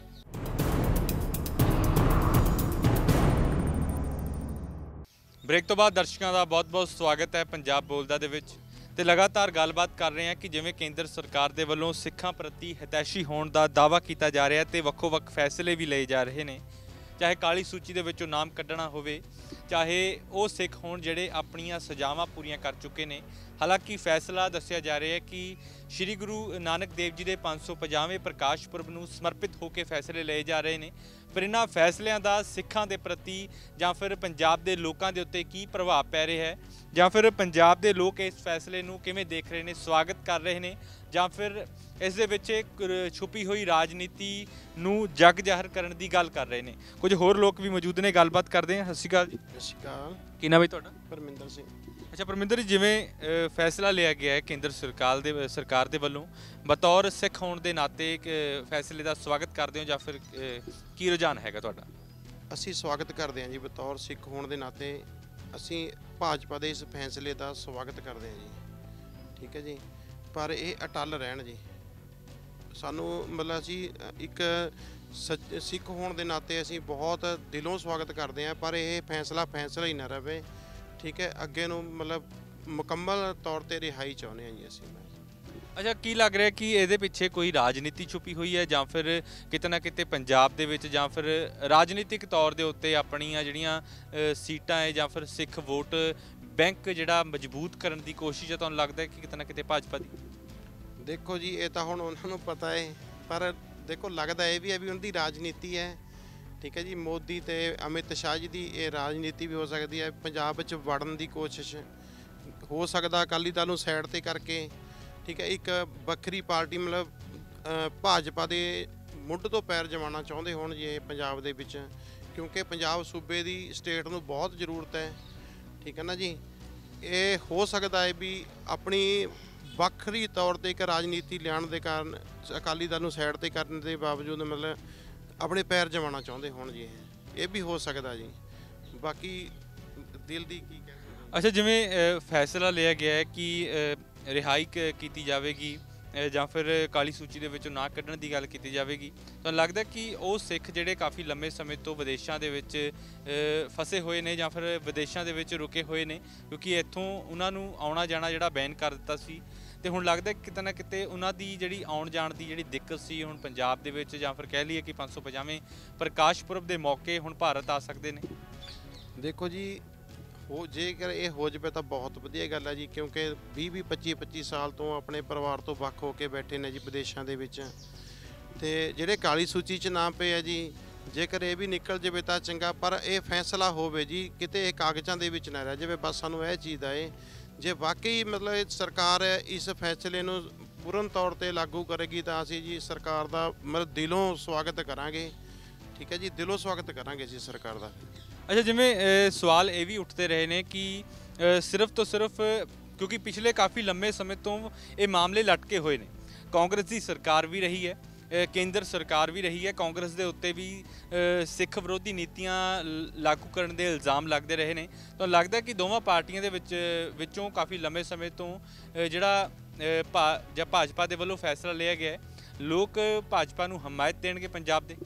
ਬ੍ਰੇਕ ਤੋਂ ਬਾਅਦ ਦਰਸ਼ਕਾਂ ਦਾ ਬਹੁਤ-ਬਹੁਤ ਸਵਾਗਤ ਹੈ ਪੰਜਾਬ ਬੋਲਦਾ ਦੇ ਵਿੱਚ ਤੇ ਲਗਾਤਾਰ ਗੱਲਬਾਤ ਕਰ ਰਹੇ ਹਾਂ ਕਿ ਜਿਵੇਂ ਕੇਂਦਰ ਸਰਕਾਰ ਦੇ ਵੱਲੋਂ ਸਿੱਖਾਂ ਪ੍ਰਤੀ ਹਿਤੈਸ਼ੀ ਹੋਣ ਦਾ ਦਾਅਵਾ ਕੀਤਾ ਜਾ ਰਿਹਾ ਤੇ ਵੱਖੋ-ਵੱਖ ਫੈਸਲੇ ਵੀ ਲਏ ਜਾ ਰਹੇ ਨੇ, ਚਾਹੇ ਕਾਲੀ ਸੂਚੀ ਦੇ ਵਿੱਚੋਂ ਨਾਮ ਕੱਢਣਾ ਹੋਵੇ, ਚਾਹੇ ਉਹ ਸਿੱਖ ਹੋਣ ਜਿਹੜੇ ਆਪਣੀਆਂ ਸਜ਼ਾਵਾਂ ਪੂਰੀਆਂ ਕਰ ਚੁੱਕੇ ਨੇ। ਹਾਲਾਂਕਿ ਫੈਸਲਾ ਦੱਸਿਆ ਜਾ ਰਿਹਾ ਹੈ ਕਿ ਸ਼੍ਰੀ ਗੁਰੂ ਨਾਨਕ ਦੇਵ ਜੀ ਦੇ 550ਵੇਂ ਪ੍ਰਕਾਸ਼ ਪੁਰਬ ਨੂੰ ਸਮਰਪਿਤ ਹੋ ਕੇ ਫੈਸਲੇ ਲਏ ਜਾ ਰਹੇ ਨੇ, ਪਰ ਇਹਨਾਂ ਫੈਸਲਿਆਂ ਦਾ ਸਿੱਖਾਂ ਦੇ ਪ੍ਰਤੀ ਜਾਂ ਫਿਰ ਪੰਜਾਬ ਦੇ ਲੋਕਾਂ ਦੇ ਉੱਤੇ ਕੀ ਪ੍ਰਭਾਵ ਪੈ ਰਿਹਾ ਹੈ, ਜਾਂ ਫਿਰ ਪੰਜਾਬ ਦੇ ਲੋਕ ਇਸ ਫੈਸਲੇ ਨੂੰ ਕਿਵੇਂ ਦੇਖ ਰਹੇ ਨੇ, ਸਵਾਗਤ ਕਰ ਰਹੇ ਨੇ, ਜਾਂ ਫਿਰ ਇਸ ਦੇ ਵਿੱਚ ਛੁਪੀ ਹੋਈ ਰਾਜਨੀਤੀ ਨੂੰ ਜਗ ਜ਼ਾਹਰ ਕਰਨ ਦੀ ਗੱਲ ਕਰ ਰਹੇ ਨੇ। ਕੁਝ ਹੋਰ ਲੋਕ ਵੀ ਮੌਜੂਦ ਨੇ, ਗੱਲਬਾਤ ਕਰਦੇ ਹਾਂ। ਸਤਿ ਸ਼੍ਰੀ ਅਕਾਲ ਜੀ। ਸਤਿ ਸ਼੍ਰੀ ਅਕਾਲ। ਕੀ ਨਾਮ ਹੈ ਤੁਹਾਡਾ? ਪਰਮਿੰਦਰ ਸਿੰਘ। ਅੱਛਾ ਪਰਮਿੰਦਰ ਜੀ, ਜਿਵੇਂ ਫੈਸਲਾ ਲਿਆ ਗਿਆ ਹੈ ਕੇਂਦਰ ਸਰਕਾਰ ਦੇ ਵੱਲੋਂ, ਬਤੌਰ ਸਿੱਖ ਹੋਣ ਦੇ ਨਾਤੇ ਫੈਸਲੇ ਦਾ ਸਵਾਗਤ ਕਰਦੇ ਹੋ ਜਾਂ ਫਿਰ ਕੀ ਰੁਝਾਨ ਹੈਗਾ ਤੁਹਾਡਾ? ਅਸੀਂ ਸਵਾਗਤ ਕਰਦੇ ਹਾਂ ਜੀ, ਬਤੌਰ ਸਿੱਖ ਹੋਣ ਦੇ ਨਾਤੇ ਅਸੀਂ ਭਾਜਪਾ ਦੇ ਇਸ ਫੈਸਲੇ ਦਾ ਸਵਾਗਤ ਕਰਦੇ ਹਾਂ ਜੀ, ਠੀਕ ਹੈ ਜੀ। ਪਰ ਇਹ ਅਟੱਲ ਰਹਿਣ ਜੀ, ਸਾਨੂੰ ਮਤਲਬ ਅਸੀਂ ਇੱਕ ਸਿੱਖ ਹੋਣ ਦੇ ਨਾਤੇ ਅਸੀਂ ਬਹੁਤ ਦਿਲੋਂ ਸਵਾਗਤ ਕਰਦੇ ਹਾਂ, ਪਰ ਇਹ ਫੈਸਲਾ ਹੀ ਨਾ ਰਹੇ, ਠੀਕ ਹੈ। ਅੱਗੇ ਨੂੰ ਮਤਲਬ ਮੁਕੰਮਲ ਤੌਰ ਤੇ ਰਿਹਾਈ ਚਾਹੁੰਦੇ ਹਾਂ ਜੀ ਅਸੀਂ। ਅੱਛਾ, ਕੀ ਲੱਗ ਰਿਹਾ ਕਿ ਇਹਦੇ ਪਿੱਛੇ ਕੋਈ ਰਾਜਨੀਤੀ ਛੁਪੀ ਹੋਈ ਹੈ ਜਾਂ ਫਿਰ ਕਿਤੇ ਨਾ ਕਿਤੇ ਪੰਜਾਬ ਦੇ ਵਿੱਚ ਜਾਂ ਫਿਰ ਰਾਜਨੀਤਿਕ ਤੌਰ ਦੇ ਉੱਤੇ ਆਪਣੀਆਂ ਜਿਹੜੀਆਂ ਸੀਟਾਂ ਹੈ ਜਾਂ ਫਿਰ ਸਿੱਖ ਵੋਟ ਬੈਂਕ ਜਿਹੜਾ ਮਜ਼ਬੂਤ ਕਰਨ ਦੀ ਕੋਸ਼ਿਸ਼ ਹੈ? ਤੁਹਾਨੂੰ ਲੱਗਦਾ ਹੈ ਕਿ ਕਿਤੇ ਨਾ ਕਿਤੇ ਭਾਜਪਾ ਦੀ? ਦੇਖੋ ਜੀ, ਇਹ ਤਾਂ ਹੁਣ ਉਹਨਾਂ ਨੂੰ ਪਤਾ ਹੈ, ਪਰ ਦੇਖੋ ਲੱਗਦਾ ਇਹ ਵੀ ਹੈ ਵੀ ਉਹਨਾਂ ਦੀ ਰਾਜਨੀਤੀ ਹੈ। ਠੀਕ ਹੈ ਜੀ, ਮੋਦੀ ਤੇ ਅਮਿਤ ਸ਼ਾਹ ਜੀ ਦੀ ਇਹ ਰਾਜਨੀਤੀ ਵੀ ਹੋ ਸਕਦੀ ਹੈ। ਪੰਜਾਬ ਵਿੱਚ ਵੜਨ ਦੀ ਕੋਸ਼ਿਸ਼ ਹੋ ਸਕਦਾ ਅਕਾਲੀ ਦਲ ਨੂੰ ਸਾਈਡ ਤੇ ਕਰਕੇ। ਠੀਕ ਹੈ, ਇੱਕ ਵੱਖਰੀ ਪਾਰਟੀ ਮਤਲਬ ਭਾਜਪਾ ਦੇ ਮੁੱਢ ਤੋਂ ਪੈਰ ਜਮਾਉਣਾ ਚਾਹੁੰਦੇ ਹੋਣ ਜੀ ਇਹ ਪੰਜਾਬ ਦੇ ਵਿੱਚ, ਕਿਉਂਕਿ ਪੰਜਾਬ ਸੂਬੇ ਦੀ ਸਟੇਟ ਨੂੰ ਬਹੁਤ ਜ਼ਰੂਰਤ ਹੈ। ਠੀਕ ਹੈ ਨਾ ਜੀ, ਇਹ ਹੋ ਸਕਦਾ ਹੈ ਵੀ ਆਪਣੀ ਵੱਖਰੀ ਤੌਰ ਤੇ ਇੱਕ ਰਾਜਨੀਤੀ ਲਿਆਉਣ ਦੇ ਕਾਰਨ ਅਕਾਲੀ ਦਲ ਨੂੰ ਸਾਈਡ ਤੇ ਕਰਨ ਦੇ ਬਾਵਜੂਦ ਮਤਲਬ ਆਪਣੇ ਪੈਰ ਜਮਾਉਣਾ ਚਾਹੁੰਦੇ ਹੋਣ ਜੀ ਇਹ ਵੀ ਹੋ ਸਕਦਾ ਜੀ। ਬਾਕੀ ਦਿਲ ਦੀ ਕੀ ਕਹਿ ਸਕਦੇ। ਅੱਛਾ, ਜਿਵੇਂ ਫੈਸਲਾ ਲਿਆ ਗਿਆ ਹੈ ਕਿ ਰਿਹਾਈ ਕੀਤੀ ਜਾਵੇਗੀ ਜਾਂ ਫਿਰ ਕਾਲੀ ਸੂਚੀ ਦੇ ਵਿੱਚੋਂ ਨਾ ਕੱਢਣ ਦੀ ਗੱਲ ਕੀਤੀ ਜਾਵੇਗੀ, ਤੁਹਾਨੂੰ ਲੱਗਦਾ ਕਿ ਉਹ ਸਿੱਖ ਜਿਹੜੇ ਕਾਫੀ ਲੰਮੇ ਸਮੇਂ ਤੋਂ ਵਿਦੇਸ਼ਾਂ ਦੇ ਵਿੱਚ ਫਸੇ ਹੋਏ ਨੇ ਜਾਂ ਫਿਰ ਵਿਦੇਸ਼ਾਂ ਦੇ ਵਿੱਚ ਰੁਕੇ ਹੋਏ ਨੇ, ਕਿਉਂਕਿ ਇੱਥੋਂ ਉਹਨਾਂ ਨੂੰ ਆਉਣਾ ਜਾਣਾ ਜਿਹੜਾ ਬੈਨ ਕਰ ਦਿੱਤਾ ਸੀ, ਤੇ ਹੁਣ ਲੱਗਦਾ ਕਿਤੇ ਨਾ ਕਿਤੇ ਉਹਨਾਂ ਦੀ ਜਿਹੜੀ ਆਉਣ ਜਾਣ ਦੀ ਜਿਹੜੀ ਦਿੱਕਤ ਸੀ ਹੁਣ ਪੰਜਾਬ ਦੇ ਵਿੱਚ, ਜਾਂ ਫਿਰ ਕਹਿ ਲਈਏ ਕਿ 550ਵੇਂ ਪ੍ਰਕਾਸ਼ ਪੁਰਬ ਦੇ ਮੌਕੇ ਹੁਣ ਭਾਰਤ ਆ ਸਕਦੇ ਨੇ? ਦੇਖੋ ਜੀ, ਜੇਕਰ ਇਹ ਹੋ ਜਾਵੇ ਤਾਂ ਬਹੁਤ ਵਧੀਆ ਗੱਲ ਹੈ ਜੀ, ਕਿਉਂਕਿ 20-25 ਸਾਲ ਤੋਂ ਆਪਣੇ ਪਰਿਵਾਰ ਤੋਂ ਵੱਖ ਹੋ ਕੇ ਬੈਠੇ ਨੇ ਜੀ ਵਿਦੇਸ਼ਾਂ ਦੇ ਵਿੱਚ, ਤੇ ਜਿਹੜੇ ਕਾਲੀ ਸੂਚੀ 'ਚ ਨਾਮ ਪਏ ਆ ਜੀ, ਜੇਕਰ ਇਹ ਵੀ ਨਿਕਲ ਜਾਵੇ ਤਾਂ ਚੰਗਾ, ਪਰ ਇਹ ਫੈਸਲਾ ਹੋਵੇ ਜੀ ਕਿਤੇ ਇਹ ਕਾਗਜ਼ਾਂ ਦੇ ਵਿੱਚ ਨਾ ਰਹਿ ਜਾਵੇ। ਬਸ ਸਾਨੂੰ ਇਹ ਚੀਜ਼ ਦਾ ਜੇ ਵਾਕਈ ਮਤਲਬ ਇਹ ਸਰਕਾਰ ਇਸ ਫੈਸਲੇ ਨੂੰ ਪੂਰਨ ਤੌਰ ਤੇ ਲਾਗੂ ਕਰੇਗੀ ਤਾਂ ਅਸੀਂ ਜੀ ਸਰਕਾਰ ਦਾ ਮਤਲਬ ਦਿਲੋਂ ਸਵਾਗਤ ਕਰਾਂਗੇ। ਠੀਕ ਹੈ ਜੀ, ਦਿਲੋਂ ਸਵਾਗਤ ਕਰਾਂਗੇ ਜੀ ਸਰਕਾਰ ਦਾ। ਅੱਛਾ, ਜਿਵੇਂ ਸਵਾਲ ਇਹ ਵੀ ਉੱਠਦੇ ਰਹੇ ਨੇ ਕਿ ਸਿਰਫ ਤੋਂ ਸਿਰਫ ਕਿਉਂਕਿ ਪਿਛਲੇ ਕਾਫੀ ਲੰਮੇ ਸਮੇਂ ਤੋਂ ਇਹ ਮਾਮਲੇ ਲਟਕੇ ਹੋਏ ਨੇ, ਕਾਂਗਰਸ ਦੀ ਸਰਕਾਰ ਵੀ ਰਹੀ ਹੈ, ਕੇਂਦਰ ਸਰਕਾਰ ਵੀ ਰਹੀ ਹੈ, ਕਾਂਗਰਸ ਦੇ ਉੱਤੇ ਵੀ ਸਿੱਖ ਵਿਰੋਧੀ ਨੀਤੀਆਂ ਲਾਗੂ ਕਰਨ ਦੇ ਇਲਜ਼ਾਮ ਲੱਗਦੇ ਰਹੇ ਨੇ। ਤਾਂ ਲੱਗਦਾ ਕਿ ਦੋਵਾਂ ਪਾਰਟੀਆਂ ਦੇ ਵਿੱਚੋਂ ਕਾਫੀ ਲੰਮੇ ਸਮੇਂ ਤੋਂ ਜਿਹੜਾ ਭਾਜਪਾ ਦੇ ਵੱਲੋਂ ਫੈਸਲਾ ਲਿਆ ਗਿਆ, ਲੋਕ ਭਾਜਪਾ ਨੂੰ ਹਮਾਇਤ ਦੇਣਗੇ ਪੰਜਾਬ ਦੇ?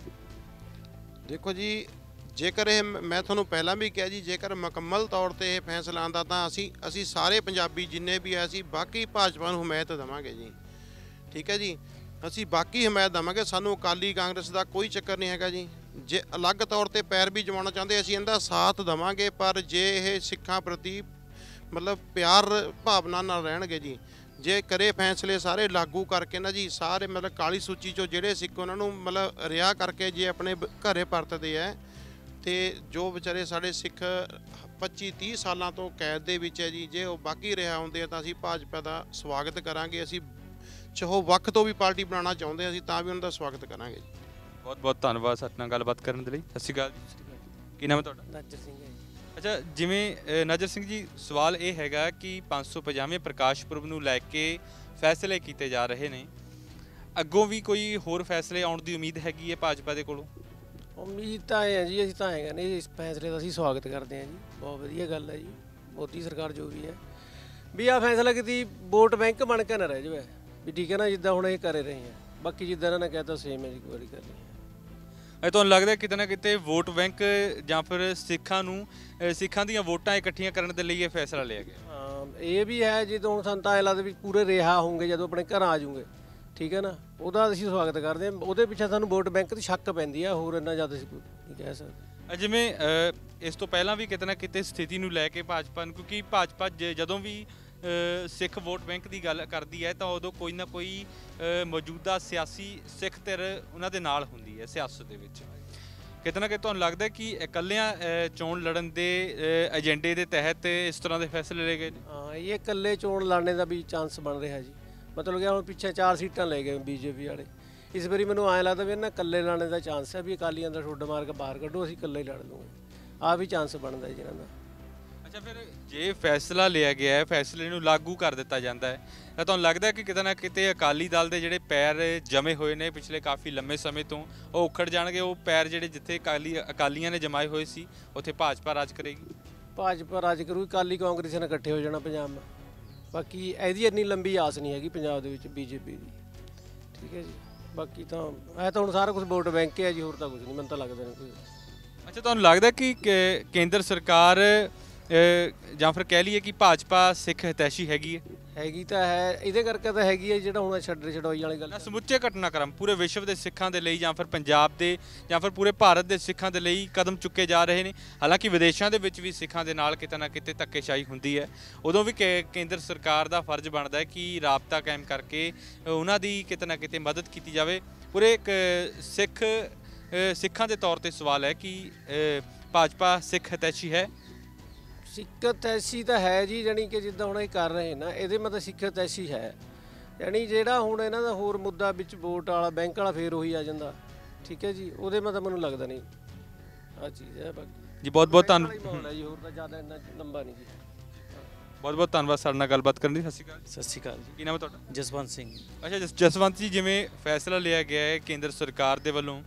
ਦੇਖੋ ਜੀ, ਜੇਕਰ ਇਹ ਮੈਂ ਤੁਹਾਨੂੰ ਪਹਿਲਾਂ ਵੀ ਕਿਹਾ ਜੀ, ਜੇਕਰ ਮੁਕੰਮਲ ਤੌਰ ਤੇ ਇਹ ਫੈਸਲਾ ਆਉਂਦਾ ਤਾਂ ਅਸੀਂ ਸਾਰੇ ਪੰਜਾਬੀ ਜਿੰਨੇ ਵੀ ਆ ਅਸੀਂ ਬਾਕੀ ਭਾਜਪਾ ਨੂੰ ਹਮਾਇਤ ਦੇਵਾਂਗੇ ਜੀ। ਠੀਕ ਹੈ ਜੀ, ਅਸੀਂ ਬਾਕੀ ਹਮਾਇਤ ਦੇਵਾਂਗੇ, ਸਾਨੂੰ ਅਕਾਲੀ ਕਾਂਗਰਸ ਦਾ ਕੋਈ ਚੱਕਰ ਨਹੀਂ ਹੈਗਾ ਜੀ। ਜੇ ਅਲੱਗ ਤੌਰ ਤੇ ਪੈਰ ਵੀ ਜਮਾਉਣਾ ਚਾਹੁੰਦੇ ਅਸੀਂ ਇਹਦਾ ਸਾਥ ਦੇਵਾਂਗੇ, ਪਰ ਜੇ ਇਹ ਸਿੱਖਾਂ ਪ੍ਰਤੀ ਮਤਲਬ ਪਿਆਰ ਭਾਵਨਾ ਨਾਲ ਰਹਿਣਗੇ ਜੀ, ਜੇ ਕਰੇ ਫੈਸਲੇ ਸਾਰੇ ਲਾਗੂ ਕਰਕੇ ਨਾ ਜੀ, ਸਾਰੇ ਮਤਲਬ ਕਾਲੀ ਸੂਚੀ 'ਚੋਂ ਜਿਹੜੇ ਸਿੱਖ ਉਹਨਾਂ ਨੂੰ ਮਤਲਬ ਰਿਹਾ ਕਰਕੇ ਜੇ ਆਪਣੇ ਘਰੇ ਪਰਤਦੇ ਹੈ, ਤੇ ਜੋ ਵਿਚਾਰੇ ਸਾਡੇ ਸਿੱਖ 25-30 ਸਾਲਾਂ ਤੋਂ ਕੈਦ ਦੇ ਵਿੱਚ ਹੈ ਜੀ, ਜੇ ਉਹ ਬਾਕੀ ਰਿਹਾ ਹੁੰਦੇ ਆ ਤਾਂ ਅਸੀਂ ਭਾਜਪਾ ਦਾ ਸਵਾਗਤ ਕਰਾਂਗੇ। ਅਸੀਂ ਚਾਹੋ ਵੱਖ ਤੋਂ ਵੀ ਪਾਰਟੀ ਬਣਾਉਣਾ ਚਾਹੁੰਦੇ ਅਸੀਂ ਤਾਂ ਵੀ ਉਹਨਾਂ ਦਾ ਸਵਾਗਤ ਕਰਾਂਗੇ। ਬਹੁਤ ਬਹੁਤ ਧੰਨਵਾਦ ਸਾਡੇ ਨਾਲ ਗੱਲਬਾਤ ਕਰਨ ਦੇ ਲਈ। ਸਤਿ ਸ਼੍ਰੀ ਅਕਾਲ ਜੀ, ਕੀ ਨਾਮ ਹੈ ਤੁਹਾਡਾ? ਨਾਜਰ ਸਿੰਘ ਹੈ ਜੀ। ਅੱਛਾ, ਜਿਵੇਂ ਨਾਜਰ ਸਿੰਘ ਜੀ, ਸਵਾਲ ਇਹ ਹੈਗਾ ਕਿ 550ਵੇਂ ਪ੍ਰਕਾਸ਼ ਪੁਰਬ ਨੂੰ ਲੈ ਕੇ ਫੈਸਲੇ ਕੀਤੇ ਜਾ ਰਹੇ ਨੇ, ਅੱਗੋਂ ਵੀ ਕੋਈ ਹੋਰ ਫੈਸਲੇ ਆਉਣ ਦੀ ਉਮੀਦ ਹੈਗੀ ਹੈ ਭਾਜਪਾ ਦੇ ਕੋਲੋਂ? ਉਮੀਦ ਤਾਂ ਇਹ ਹੈ ਜੀ, ਅਸੀਂ ਤਾਂ ਹੈਗਾ ਨਹੀਂ, ਇਸ ਫੈਸਲੇ ਦਾ ਅਸੀਂ ਸਵਾਗਤ ਕਰਦੇ ਹਾਂ ਜੀ, ਬਹੁਤ ਵਧੀਆ ਗੱਲ ਹੈ ਜੀ। ਮੋਦੀ ਸਰਕਾਰ ਜੋ ਵੀ ਹੈ ਵੀ ਆਹ ਫੈਸਲਾ ਕੀਤੀ ਵੋਟ ਬੈਂਕ ਬਣ ਕੇ ਨਾ ਰਹਿ ਜਾਵੇ ਵੀ, ਠੀਕ ਹੈ ਨਾ, ਜਿੱਦਾਂ ਹੁਣ ਇਹ ਕਰ ਰਹੇ ਆ, ਬਾਕੀ ਜਿੱਦਾਂ ਇਹਨਾਂ ਨੇ ਕਹਿਤਾ ਸੇਮ ਹੈ ਜੀ, ਇੱਕ ਵਾਰੀ ਕਰ ਲਈ। ਇਹ ਤੁਹਾਨੂੰ ਲੱਗਦਾ ਕਿਤੇ ਨਾ ਕਿਤੇ ਵੋਟ ਬੈਂਕ ਜਾਂ ਫਿਰ ਸਿੱਖਾਂ ਦੀਆਂ ਵੋਟਾਂ ਇਕੱਠੀਆਂ ਕਰਨ ਦੇ ਲਈ ਇਹ ਫੈਸਲਾ ਲਿਆ ਗਿਆ? ਹਾਂ, ਇਹ ਵੀ ਹੈ, ਜਦੋਂ ਹੁਣ ਸਾਨੂੰ ਤਾਂ ਇਹ ਲੱਗਦਾ ਵੀ ਪੂਰੇ ਰਿਹਾ ਹੋਣਗੇ ਜਦੋਂ ਆਪਣੇ ਘਰ ਆ ਜਾਊਗੇ, ਠੀਕ ਹੈ ਨਾ, ਉਹਦਾ ਅਸੀਂ ਸਵਾਗਤ ਕਰਦੇ ਹਾਂ। ਉਹਦੇ ਪਿੱਛੇ ਸਾਨੂੰ ਵੋਟ ਬੈਂਕ ਦੀ ਸ਼ੱਕ ਪੈਂਦੀ ਆ, ਹੋਰ ਇੰਨਾ ਜ਼ਿਆਦਾ ਅਸੀਂ ਨਹੀਂ ਕਹਿ ਸਕਦੇ। ਜਿਵੇਂ ਇਸ ਤੋਂ ਪਹਿਲਾਂ ਵੀ ਕਿਤੇ ਨਾ ਕਿਤੇ ਸਥਿਤੀ ਨੂੰ ਲੈ ਕੇ ਭਾਜਪਾ ਨੂੰ, ਕਿਉਂਕਿ ਭਾਜਪਾ ਜਦੋਂ ਵੀ ਸਿੱਖ ਵੋਟ ਬੈਂਕ ਦੀ ਗੱਲ ਕਰਦੀ ਹੈ ਤਾਂ ਉਦੋਂ ਕੋਈ ਨਾ ਕੋਈ ਮੌਜੂਦਾ ਸਿਆਸੀ ਸਿੱਖ ਧਿਰ ਉਹਨਾਂ ਦੇ ਨਾਲ ਹੁੰਦੀ ਹੈ ਸਿਆਸਤ ਦੇ ਵਿੱਚ। ਕਿਤੇ ਨਾ ਕਿਤੇ ਤੁਹਾਨੂੰ ਲੱਗਦਾ ਕਿ ਇਕੱਲਿਆਂ ਚੋਣ ਲੜਨ ਦੇ ਏਜੰਡੇ ਦੇ ਤਹਿਤ ਇਸ ਤਰ੍ਹਾਂ ਦੇ ਫੈਸਲੇ ਲਏ ਗਏ ਨੇ? ਹਾਂ, ਇਹ ਇਕੱਲੇ ਚੋਣ ਲੜਨੇ ਦਾ ਵੀ ਚਾਂਸ ਬਣ ਰਿਹਾ ਜੀ, ਮਤਲਬ ਕਿ ਹੁਣ ਪਿੱਛੇ 4 ਸੀਟਾਂ ਲੈ ਗਏ ਬੀਜੇਪੀ ਵਾਲੇ, ਇਸ ਵਾਰੀ ਮੈਨੂੰ ਐਂ ਲੱਗਦਾ ਵੀ ਇਹਨਾਂ ਇਕੱਲੇ ਲੜਨੇ ਦਾ ਚਾਂਸ ਹੈ ਵੀ ਅਕਾਲੀਆਂ ਦਾ ਠੁੱਡ ਮਾਰ ਕੇ ਬਾਹਰ ਕੱਢੋ, ਅਸੀਂ ਇਕੱਲੇ ਲੜ ਲੂਗੇ, ਆਹ ਵੀ ਚਾਂਸ ਬਣਦਾ ਜੀ ਇਹਨਾਂ ਦਾ। ਅੱਛਾ, ਫਿਰ ਜੇ ਫੈਸਲਾ ਲਿਆ ਗਿਆ ਹੈ, ਫੈਸਲੇ ਨੂੰ ਲਾਗੂ ਕਰ ਦਿੱਤਾ ਜਾਂਦਾ ਹੈ, ਤਾਂ ਤੁਹਾਨੂੰ ਲੱਗਦਾ ਕਿ ਕਿਤੇ ਨਾ ਕਿਤੇ ਅਕਾਲੀ ਦਲ ਦੇ ਜਿਹੜੇ ਪੈਰ ਜਮੇ ਹੋਏ ਨੇ ਪਿਛਲੇ ਕਾਫੀ ਲੰਮੇ ਸਮੇਂ ਤੋਂ, ਉਹ ਉਖੜ ਜਾਣਗੇ? ਉਹ ਪੈਰ ਜਿਹੜੇ ਜਿੱਥੇ ਅਕਾਲੀਆਂ ਨੇ ਜਮਾਏ ਹੋਏ ਸੀ ਉੱਥੇ ਭਾਜਪਾ ਰਾਜ ਕਰੇਗੀ? ਭਾਜਪਾ ਰਾਜ ਕਰੂ, ਅਕਾਲੀ ਕਾਂਗਰਸ ਨਾਲ ਇਕੱਠੇ ਹੋ ਜਾਣਾ ਪੰਜਾਬ में। ਬਾਕੀ ਇਹਦੀ ਇੰਨੀ ਲੰਬੀ ਆਸ ਨਹੀਂ ਹੈਗੀ ਪੰਜਾਬ ਦੇ ਵਿੱਚ ਬੀਜੇਪੀ ਦੀ, ਠੀਕ ਹੈ ਜੀ। ਬਾਕੀ ਤਾਂ ਇਹ ਤਾਂ ਹੁਣ ਸਾਰਾ ਕੁਝ ਵੋਟ ਬੈਂਕ ਹੈ ਜੀ, ਹੋਰ ਤਾਂ ਕੁਝ ਨਹੀਂ, ਮੈਨੂੰ ਤਾਂ ਲੱਗਦਾ ਨਹੀਂ ਕੋਈ। ਅੱਛਾ, ਤੁਹਾਨੂੰ ਲੱਗਦਾ ਕਿ ਕੇਂਦਰ ਸਰਕਾਰ ਜਾਂ ਫਿਰ ਕਹਿ ਲਈਏ ਕਿ ਭਾਜਪਾ ਸਿੱਖ ਹਿਤੈਸ਼ੀ ਹੈਗੀ ਹੈ? ਹੈਗੀ ਤਾਂ ਹੈ, ਇਹਦੇ ਕਰਕੇ ਤਾਂ ਹੈਗੀ ਹੈ ਜਿਹੜਾ ਹੁਣ ਛੱਡ ਛਡਾਈ ਵਾਲੀ ਗੱਲ। ਸਮੁੱਚੇ ਘਟਨਾਕ੍ਰਮ ਪੂਰੇ ਵਿਸ਼ਵ ਦੇ ਸਿੱਖਾਂ ਦੇ ਲਈ ਜਾਂ ਫਿਰ ਪੰਜਾਬ ਦੇ ਜਾਂ ਫਿਰ ਪੂਰੇ ਭਾਰਤ ਦੇ ਸਿੱਖਾਂ ਦੇ ਲਈ ਕਦਮ ਚੁੱਕੇ ਜਾ ਰਹੇ ਨੇ। ਹਾਲਾਂਕਿ ਵਿਦੇਸ਼ਾਂ ਦੇ ਵਿੱਚ ਵੀ ਸਿੱਖਾਂ ਦੇ ਨਾਲ ਕਿਤੇ ਨਾ ਕਿਤੇ ਧੱਕੇਸ਼ਾਹੀ ਹੁੰਦੀ ਹੈ, ਉਦੋਂ ਵੀ ਕੇਂਦਰ ਸਰਕਾਰ ਦਾ ਫਰਜ਼ ਬਣਦਾ ਹੈ ਕਿ ਰਾਬਤਾ ਕਾਇਮ ਕਰਕੇ ਉਹਨਾਂ ਦੀ ਕਿਤੇ ਨਾ ਕਿਤੇ ਮਦਦ ਕੀਤੀ ਜਾਵੇ। ਪੂਰੇ ਇੱਕ ਸਿੱਖਾਂ ਦੇ ਤੌਰ ਤੇ ਸਵਾਲ ਹੈ ਕਿ ਭਾਜਪਾ ਸਿੱਖ ਹਿਤੈਸ਼ੀ ਹੈ? ਸਿੱਖਤ ਐਸੀ ਤਾਂ ਹੈ ਜੀ, ਜਾਣੀ ਕਿ ਜਿੱਦਾਂ ਹੁਣ ਇਹ ਕਰ ਰਹੇ ਨਾ, ਇਹਦੇ ਮਤਲਬ ਸਿੱਖਤ ਐਸੀ ਹੈ। ਜਾਣੀ ਜਿਹੜਾ ਹੁਣ ਇਹਨਾਂ ਦਾ ਹੋਰ ਮੁੱਦਾ ਵਿੱਚ ਵੋਟ ਵਾਲਾ ਬੈਂਕ ਵਾਲਾ ਫੇਰ ਉਹੀ ਆ ਜਾਂਦਾ, ਠੀਕ ਹੈ ਜੀ, ਉਹਦੇ ਮਤਲਬ ਮੈਨੂੰ ਲੱਗਦਾ ਨਹੀਂ ਆ ਚੀਜ਼ ਹੈ। ਬਾਕੀ ਜੀ ਬਹੁਤ ਬਹੁਤ ਧੰਨਵਾਦ ਜੀ, ਹੋਰ ਤਾਂ ਜ਼ਿਆਦਾ ਇੰਨਾ ਲੰਬਾ ਨਹੀਂ ਜੀ। ਬਹੁਤ ਬਹੁਤ ਧੰਨਵਾਦ ਸਾਡੇ ਨਾਲ ਗੱਲਬਾਤ ਕਰਨ ਲਈ। ਸਤਿ ਸ਼੍ਰੀ ਅਕਾਲ। ਸਤਿ ਸ਼੍ਰੀ ਅਕਾਲ ਜੀ। ਕੀ ਨਾਮ ਹੈ ਤੁਹਾਡਾ? ਜਸਵੰਤ ਸਿੰਘ। ਅੱਛਾ ਜਸਵੰਤ ਜੀ, ਜਿਵੇਂ ਫੈਸਲਾ ਲਿਆ ਗਿਆ ਹੈ ਕੇਂਦਰ ਸਰਕਾਰ ਦੇ ਵੱਲੋਂ,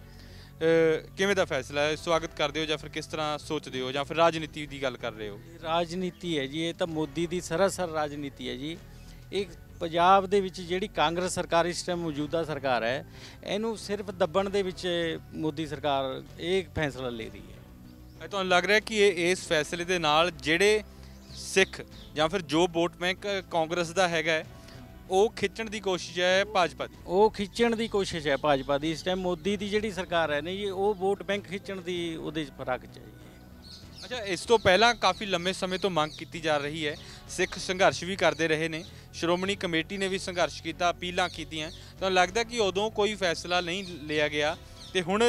ਕਿਵੇਂ ਦਾ ਫੈਸਲਾ ਹੈ? ਸਵਾਗਤ ਕਰਦੇ ਹੋ ਜਾਂ ਫਿਰ ਕਿਸ ਤਰ੍ਹਾਂ ਸੋਚਦੇ ਹੋ, ਜਾਂ ਫਿਰ ਰਾਜਨੀਤੀ ਦੀ ਗੱਲ ਕਰ ਰਹੇ ਹੋ? ਰਾਜਨੀਤੀ ਹੈ ਜੀ, ਇਹ ਤਾਂ ਮੋਦੀ ਦੀ ਸਰਾਸਰ ਰਾਜਨੀਤੀ ਹੈ ਜੀ। ਇਹ ਪੰਜਾਬ ਦੇ ਵਿੱਚ ਜਿਹੜੀ ਕਾਂਗਰਸ ਸਰਕਾਰ ਇਸ ਟਾਈਮ ਮੌਜੂਦਾ ਸਰਕਾਰ ਹੈ, ਇਹਨੂੰ ਸਿਰਫ ਦੱਬਣ ਦੇ ਵਿੱਚ ਮੋਦੀ ਸਰਕਾਰ ਇਹ ਫੈਸਲਾ ਲੈ ਰਹੀ ਹੈ। ਤੁਹਾਨੂੰ ਲੱਗ ਰਿਹਾ ਕਿ ਇਸ ਫੈਸਲੇ ਦੇ ਨਾਲ ਜਿਹੜੇ ਸਿੱਖ ਜਾਂ ਫਿਰ ਜੋ ਵੋਟ ਬੈਂਕ ਕਾਂਗਰਸ ਦਾ ਹੈਗਾ ਉਹ ਖਿੱਚਣ ਦੀ ਕੋਸ਼ਿਸ਼ ਹੈ ਭਾਜਪਾ ਦੀ? ਉਹ ਖਿੱਚਣ ਦੀ ਕੋਸ਼ਿਸ਼ ਹੈ ਭਾਜਪਾ ਦੀ ਇਸ ਟਾਈਮ। ਮੋਦੀ ਦੀ ਜਿਹੜੀ ਸਰਕਾਰ ਹੈ ਨਾ ਜੀ, ਉਹ ਵੋਟ ਬੈਂਕ ਖਿੱਚਣ ਦੀ ਉਹਦੇ 'ਚ ਫਰਕ ਚਾਹੀਏ। ਅੱਛਾ, ਇਸ ਤੋਂ ਪਹਿਲਾਂ ਕਾਫੀ ਲੰਮੇ ਸਮੇਂ ਤੋਂ ਮੰਗ ਕੀਤੀ ਜਾ ਰਹੀ ਹੈ, ਸਿੱਖ ਸੰਘਰਸ਼ ਵੀ ਕਰਦੇ ਰਹੇ ਨੇ, ਸ਼੍ਰੋਮਣੀ ਕਮੇਟੀ ਨੇ ਵੀ ਸੰਘਰਸ਼ ਕੀਤਾ, ਅਪੀਲਾਂ ਕੀਤੀਆਂ। ਤੁਹਾਨੂੰ ਲੱਗਦਾ ਕਿ ਉਦੋਂ ਕੋਈ ਫੈਸਲਾ ਨਹੀਂ ਲਿਆ ਗਿਆ ਤੇ ਹੁਣ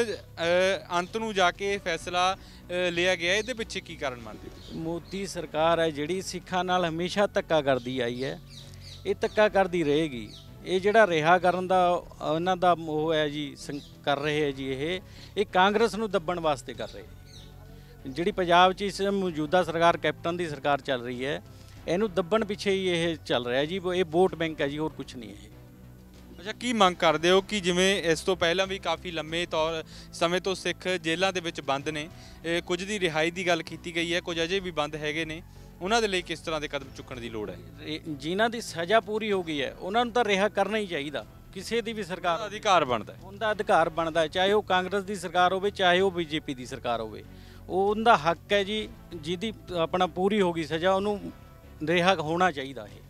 ਅੰਤ ਨੂੰ ਜਾ ਕੇ ਫੈਸਲਾ ਲਿਆ ਗਿਆ, ਇਹਦੇ ਪਿੱਛੇ ਕੀ ਕਾਰਨ ਮੰਨਦੇ ਹੋ? ਮੋਦੀ ਸਰਕਾਰ ਹੈ ਜਿਹੜੀ ਸਿੱਖਾਂ ਨਾਲ ਹਮੇਸ਼ਾ ਧੱਕਾ ਕਰਦੀ ਆਈ ਹੈ, ਇਹ ਧੱਕਾ ਕਰਦੀ ਰਹੇਗੀ। ਇਹ ਜਿਹੜਾ ਰਿਹਾ ਕਰਨ ਦਾ ਉਹਨਾਂ ਦਾ ਉਹ ਹੈ ਜੀ, ਕਰ ਰਹੇ ਹੈ ਜੀ, ਇਹ ਕਾਂਗਰਸ ਨੂੰ ਦੱਬਣ ਵਾਸਤੇ ਕਰ ਰਹੇ। ਜਿਹੜੀ ਪੰਜਾਬ 'ਚ ਇਸ ਮੌਜੂਦਾ ਸਰਕਾਰ ਕੈਪਟਨ ਦੀ ਸਰਕਾਰ ਚੱਲ ਰਹੀ ਹੈ, ਇਹਨੂੰ ਦੱਬਣ ਪਿੱਛੇ ਹੀ ਇਹ ਚੱਲ ਰਿਹਾ ਜੀ। ਇਹ ਵੋਟ ਬੈਂਕ ਹੈ ਜੀ, ਹੋਰ ਕੁਝ ਨਹੀਂ ਹੈ। ਅੱਛਾ, ਕੀ ਮੰਗ ਕਰਦੇ ਹੋ ਕਿ ਜਿਵੇਂ ਇਸ ਤੋਂ ਪਹਿਲਾਂ ਵੀ ਕਾਫੀ ਲੰਮੇ ਸਮੇਂ ਤੋਂ ਸਿੱਖ ਜੇਲ੍ਹਾਂ ਦੇ ਵਿੱਚ ਬੰਦ ਨੇ, ਕੁਝ ਦੀ ਰਿਹਾਈ ਦੀ ਗੱਲ ਕੀਤੀ ਗਈ ਹੈ, ਕੁਝ ਅਜੇ ਵੀ ਬੰਦ ਹੈਗੇ ਨੇ, ਉਹਨਾਂ ਦੇ ਲਈ ਕਿਸ ਤਰ੍ਹਾਂ ਦੇ ਕਦਮ ਚੁੱਕਣ ਦੀ ਲੋੜ ਹੈ? ਜਿਨ੍ਹਾਂ ਦੀ ਸਜ਼ਾ ਪੂਰੀ ਹੋ ਗਈ ਹੈ ਉਹਨਾਂ ਨੂੰ ਤਾਂ ਰਿਹਾ ਕਰਨਾ ਹੀ ਚਾਹੀਦਾ। ਕਿਸੇ ਦੀ ਵੀ ਸਰਕਾਰ ਦਾ ਅਧਿਕਾਰ ਬਣਦਾ ਹੈ, ਉਹਦਾ ਅਧਿਕਾਰ ਬਣਦਾ ਹੈ, ਚਾਹੇ ਉਹ ਕਾਂਗਰਸ ਦੀ ਸਰਕਾਰ ਹੋਵੇ ਚਾਹੇ ਉਹ ਬੀਜੇਪੀ ਦੀ ਸਰਕਾਰ ਹੋਵੇ, ਉਹਦਾ ਹੱਕ ਹੈ ਜੀ। ਜਿਹਦੀ ਆਪਣਾ ਪੂਰੀ ਹੋ ਗਈ ਸਜ਼ਾ, ਉਹਨੂੰ ਰਿਹਾ ਹੋਣਾ ਚਾਹੀਦਾ ਹੈ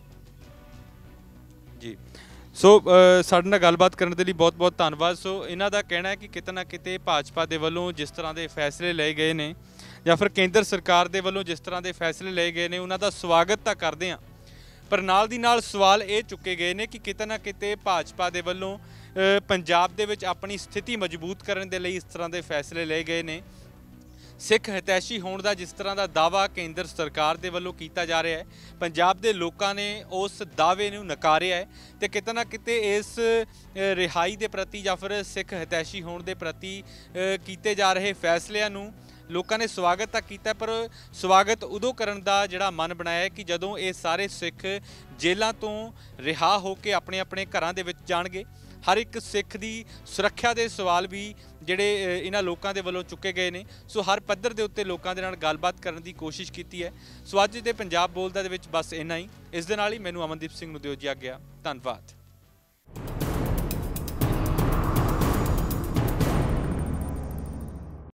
ਜੀ। ਸੋ ਸਾਡੇ ਨਾਲ ਗੱਲਬਾਤ ਕਰਨ ਦੇ ਲਈ ਬਹੁਤ ਬਹੁਤ ਧੰਨਵਾਦ। ਸੋ ਇਹਨਾਂ ਦਾ ਕਹਿਣਾ ਹੈ ਕਿ ਕਿਤੇ ਨਾ ਕਿਤੇ ਭਾਜਪਾ ਦੇ ਵੱਲੋਂ ਜਿਸ ਤਰ੍ਹਾਂ ਦੇ ਫੈਸਲੇ ਲਏ ਗਏ ਨੇ ਜਾਂ ਫਿਰ ਕੇਂਦਰ ਸਰਕਾਰ ਦੇ ਵੱਲੋਂ ਜਿਸ ਤਰ੍ਹਾਂ ਦੇ ਫੈਸਲੇ ਲਏ ਗਏ ਨੇ, ਉਹਨਾਂ ਦਾ ਸਵਾਗਤ ਤਾਂ ਕਰਦੇ ਹਾਂ, ਪਰ ਨਾਲ ਦੀ ਨਾਲ ਸਵਾਲ ਇਹ ਚੁੱਕੇ ਗਏ ਨੇ ਕਿ ਕਿਤੇ ਨਾ ਕਿਤੇ ਭਾਜਪਾ ਦੇ ਵੱਲੋਂ ਪੰਜਾਬ ਦੇ ਵਿੱਚ ਆਪਣੀ ਸਥਿਤੀ ਮਜ਼ਬੂਤ ਕਰਨ ਦੇ ਲਈ ਇਸ ਤਰ੍ਹਾਂ ਦੇ ਫੈਸਲੇ ਲਏ ਗਏ ਨੇ। ਸਿੱਖ ਹਿਤੈਸ਼ੀ ਹੋਣ ਦਾ ਜਿਸ ਤਰ੍ਹਾਂ ਦਾ ਦਾਅਵਾ ਕੇਂਦਰ ਸਰਕਾਰ ਦੇ ਵੱਲੋਂ ਕੀਤਾ ਜਾ ਰਿਹਾ ਹੈ, ਪੰਜਾਬ ਦੇ ਲੋਕਾਂ ਨੇ ਉਸ ਦਾਅਵੇ ਨੂੰ ਨਕਾਰਿਆ ਹੈ ਤੇ ਕਿਤੇ ਨਾ ਕਿਤੇ ਇਸ ਰਿਹਾਈ ਦੇ ਪ੍ਰਤੀ ਜਾਂ ਫਿਰ ਸਿੱਖ ਹਿਤੈਸ਼ੀ ਹੋਣ ਦੇ ਪ੍ਰਤੀ ਕੀਤੇ ਜਾ ਰਹੇ ਫੈਸਲਿਆਂ ਨੂੰ ਲੋਕਾਂ ਨੇ ਸਵਾਗਤ ਤਾਂ ਕੀਤਾ, ਪਰ ਸਵਾਗਤ ਉਦੋਂ ਕਰਨ ਦਾ ਜਿਹੜਾ ਮਨ ਬਣਾਇਆ ਕਿ ਜਦੋਂ ਇਹ ਸਾਰੇ ਸਿੱਖ ਜੇਲ੍ਹਾਂ ਤੋਂ ਰਿਹਾ ਹੋ ਕੇ ਆਪਣੇ ਆਪਣੇ ਘਰਾਂ ਦੇ ਵਿੱਚ ਜਾਣਗੇ। ਹਰ ਇੱਕ ਸਿੱਖ ਦੀ ਸੁਰੱਖਿਆ ਦੇ ਸਵਾਲ ਵੀ ਜਿਹੜੇ ਇਹਨਾਂ ਲੋਕਾਂ ਦੇ ਵੱਲੋਂ ਚੁੱਕੇ ਗਏ ਨੇ। ਸੋ ਹਰ ਪੱਧਰ ਦੇ ਉੱਤੇ ਲੋਕਾਂ ਦੇ ਨਾਲ ਗੱਲਬਾਤ ਕਰਨ ਦੀ ਕੋਸ਼ਿਸ਼ ਕੀਤੀ ਹੈ। ਸੋ ਅੱਜ ਦੇ ਪੰਜਾਬ ਬੋਲਦਾ ਦੇ ਵਿੱਚ ਬਸ ਇੰਨਾ ਹੀ। ਇਸ ਦੇ ਨਾਲ ਹੀ ਮੈਨੂੰ ਅਮਨਦੀਪ ਸਿੰਘ ਨੂੰ ਦਿਓ ਜੀ ਆਗਿਆ। ਧੰਨਵਾਦ।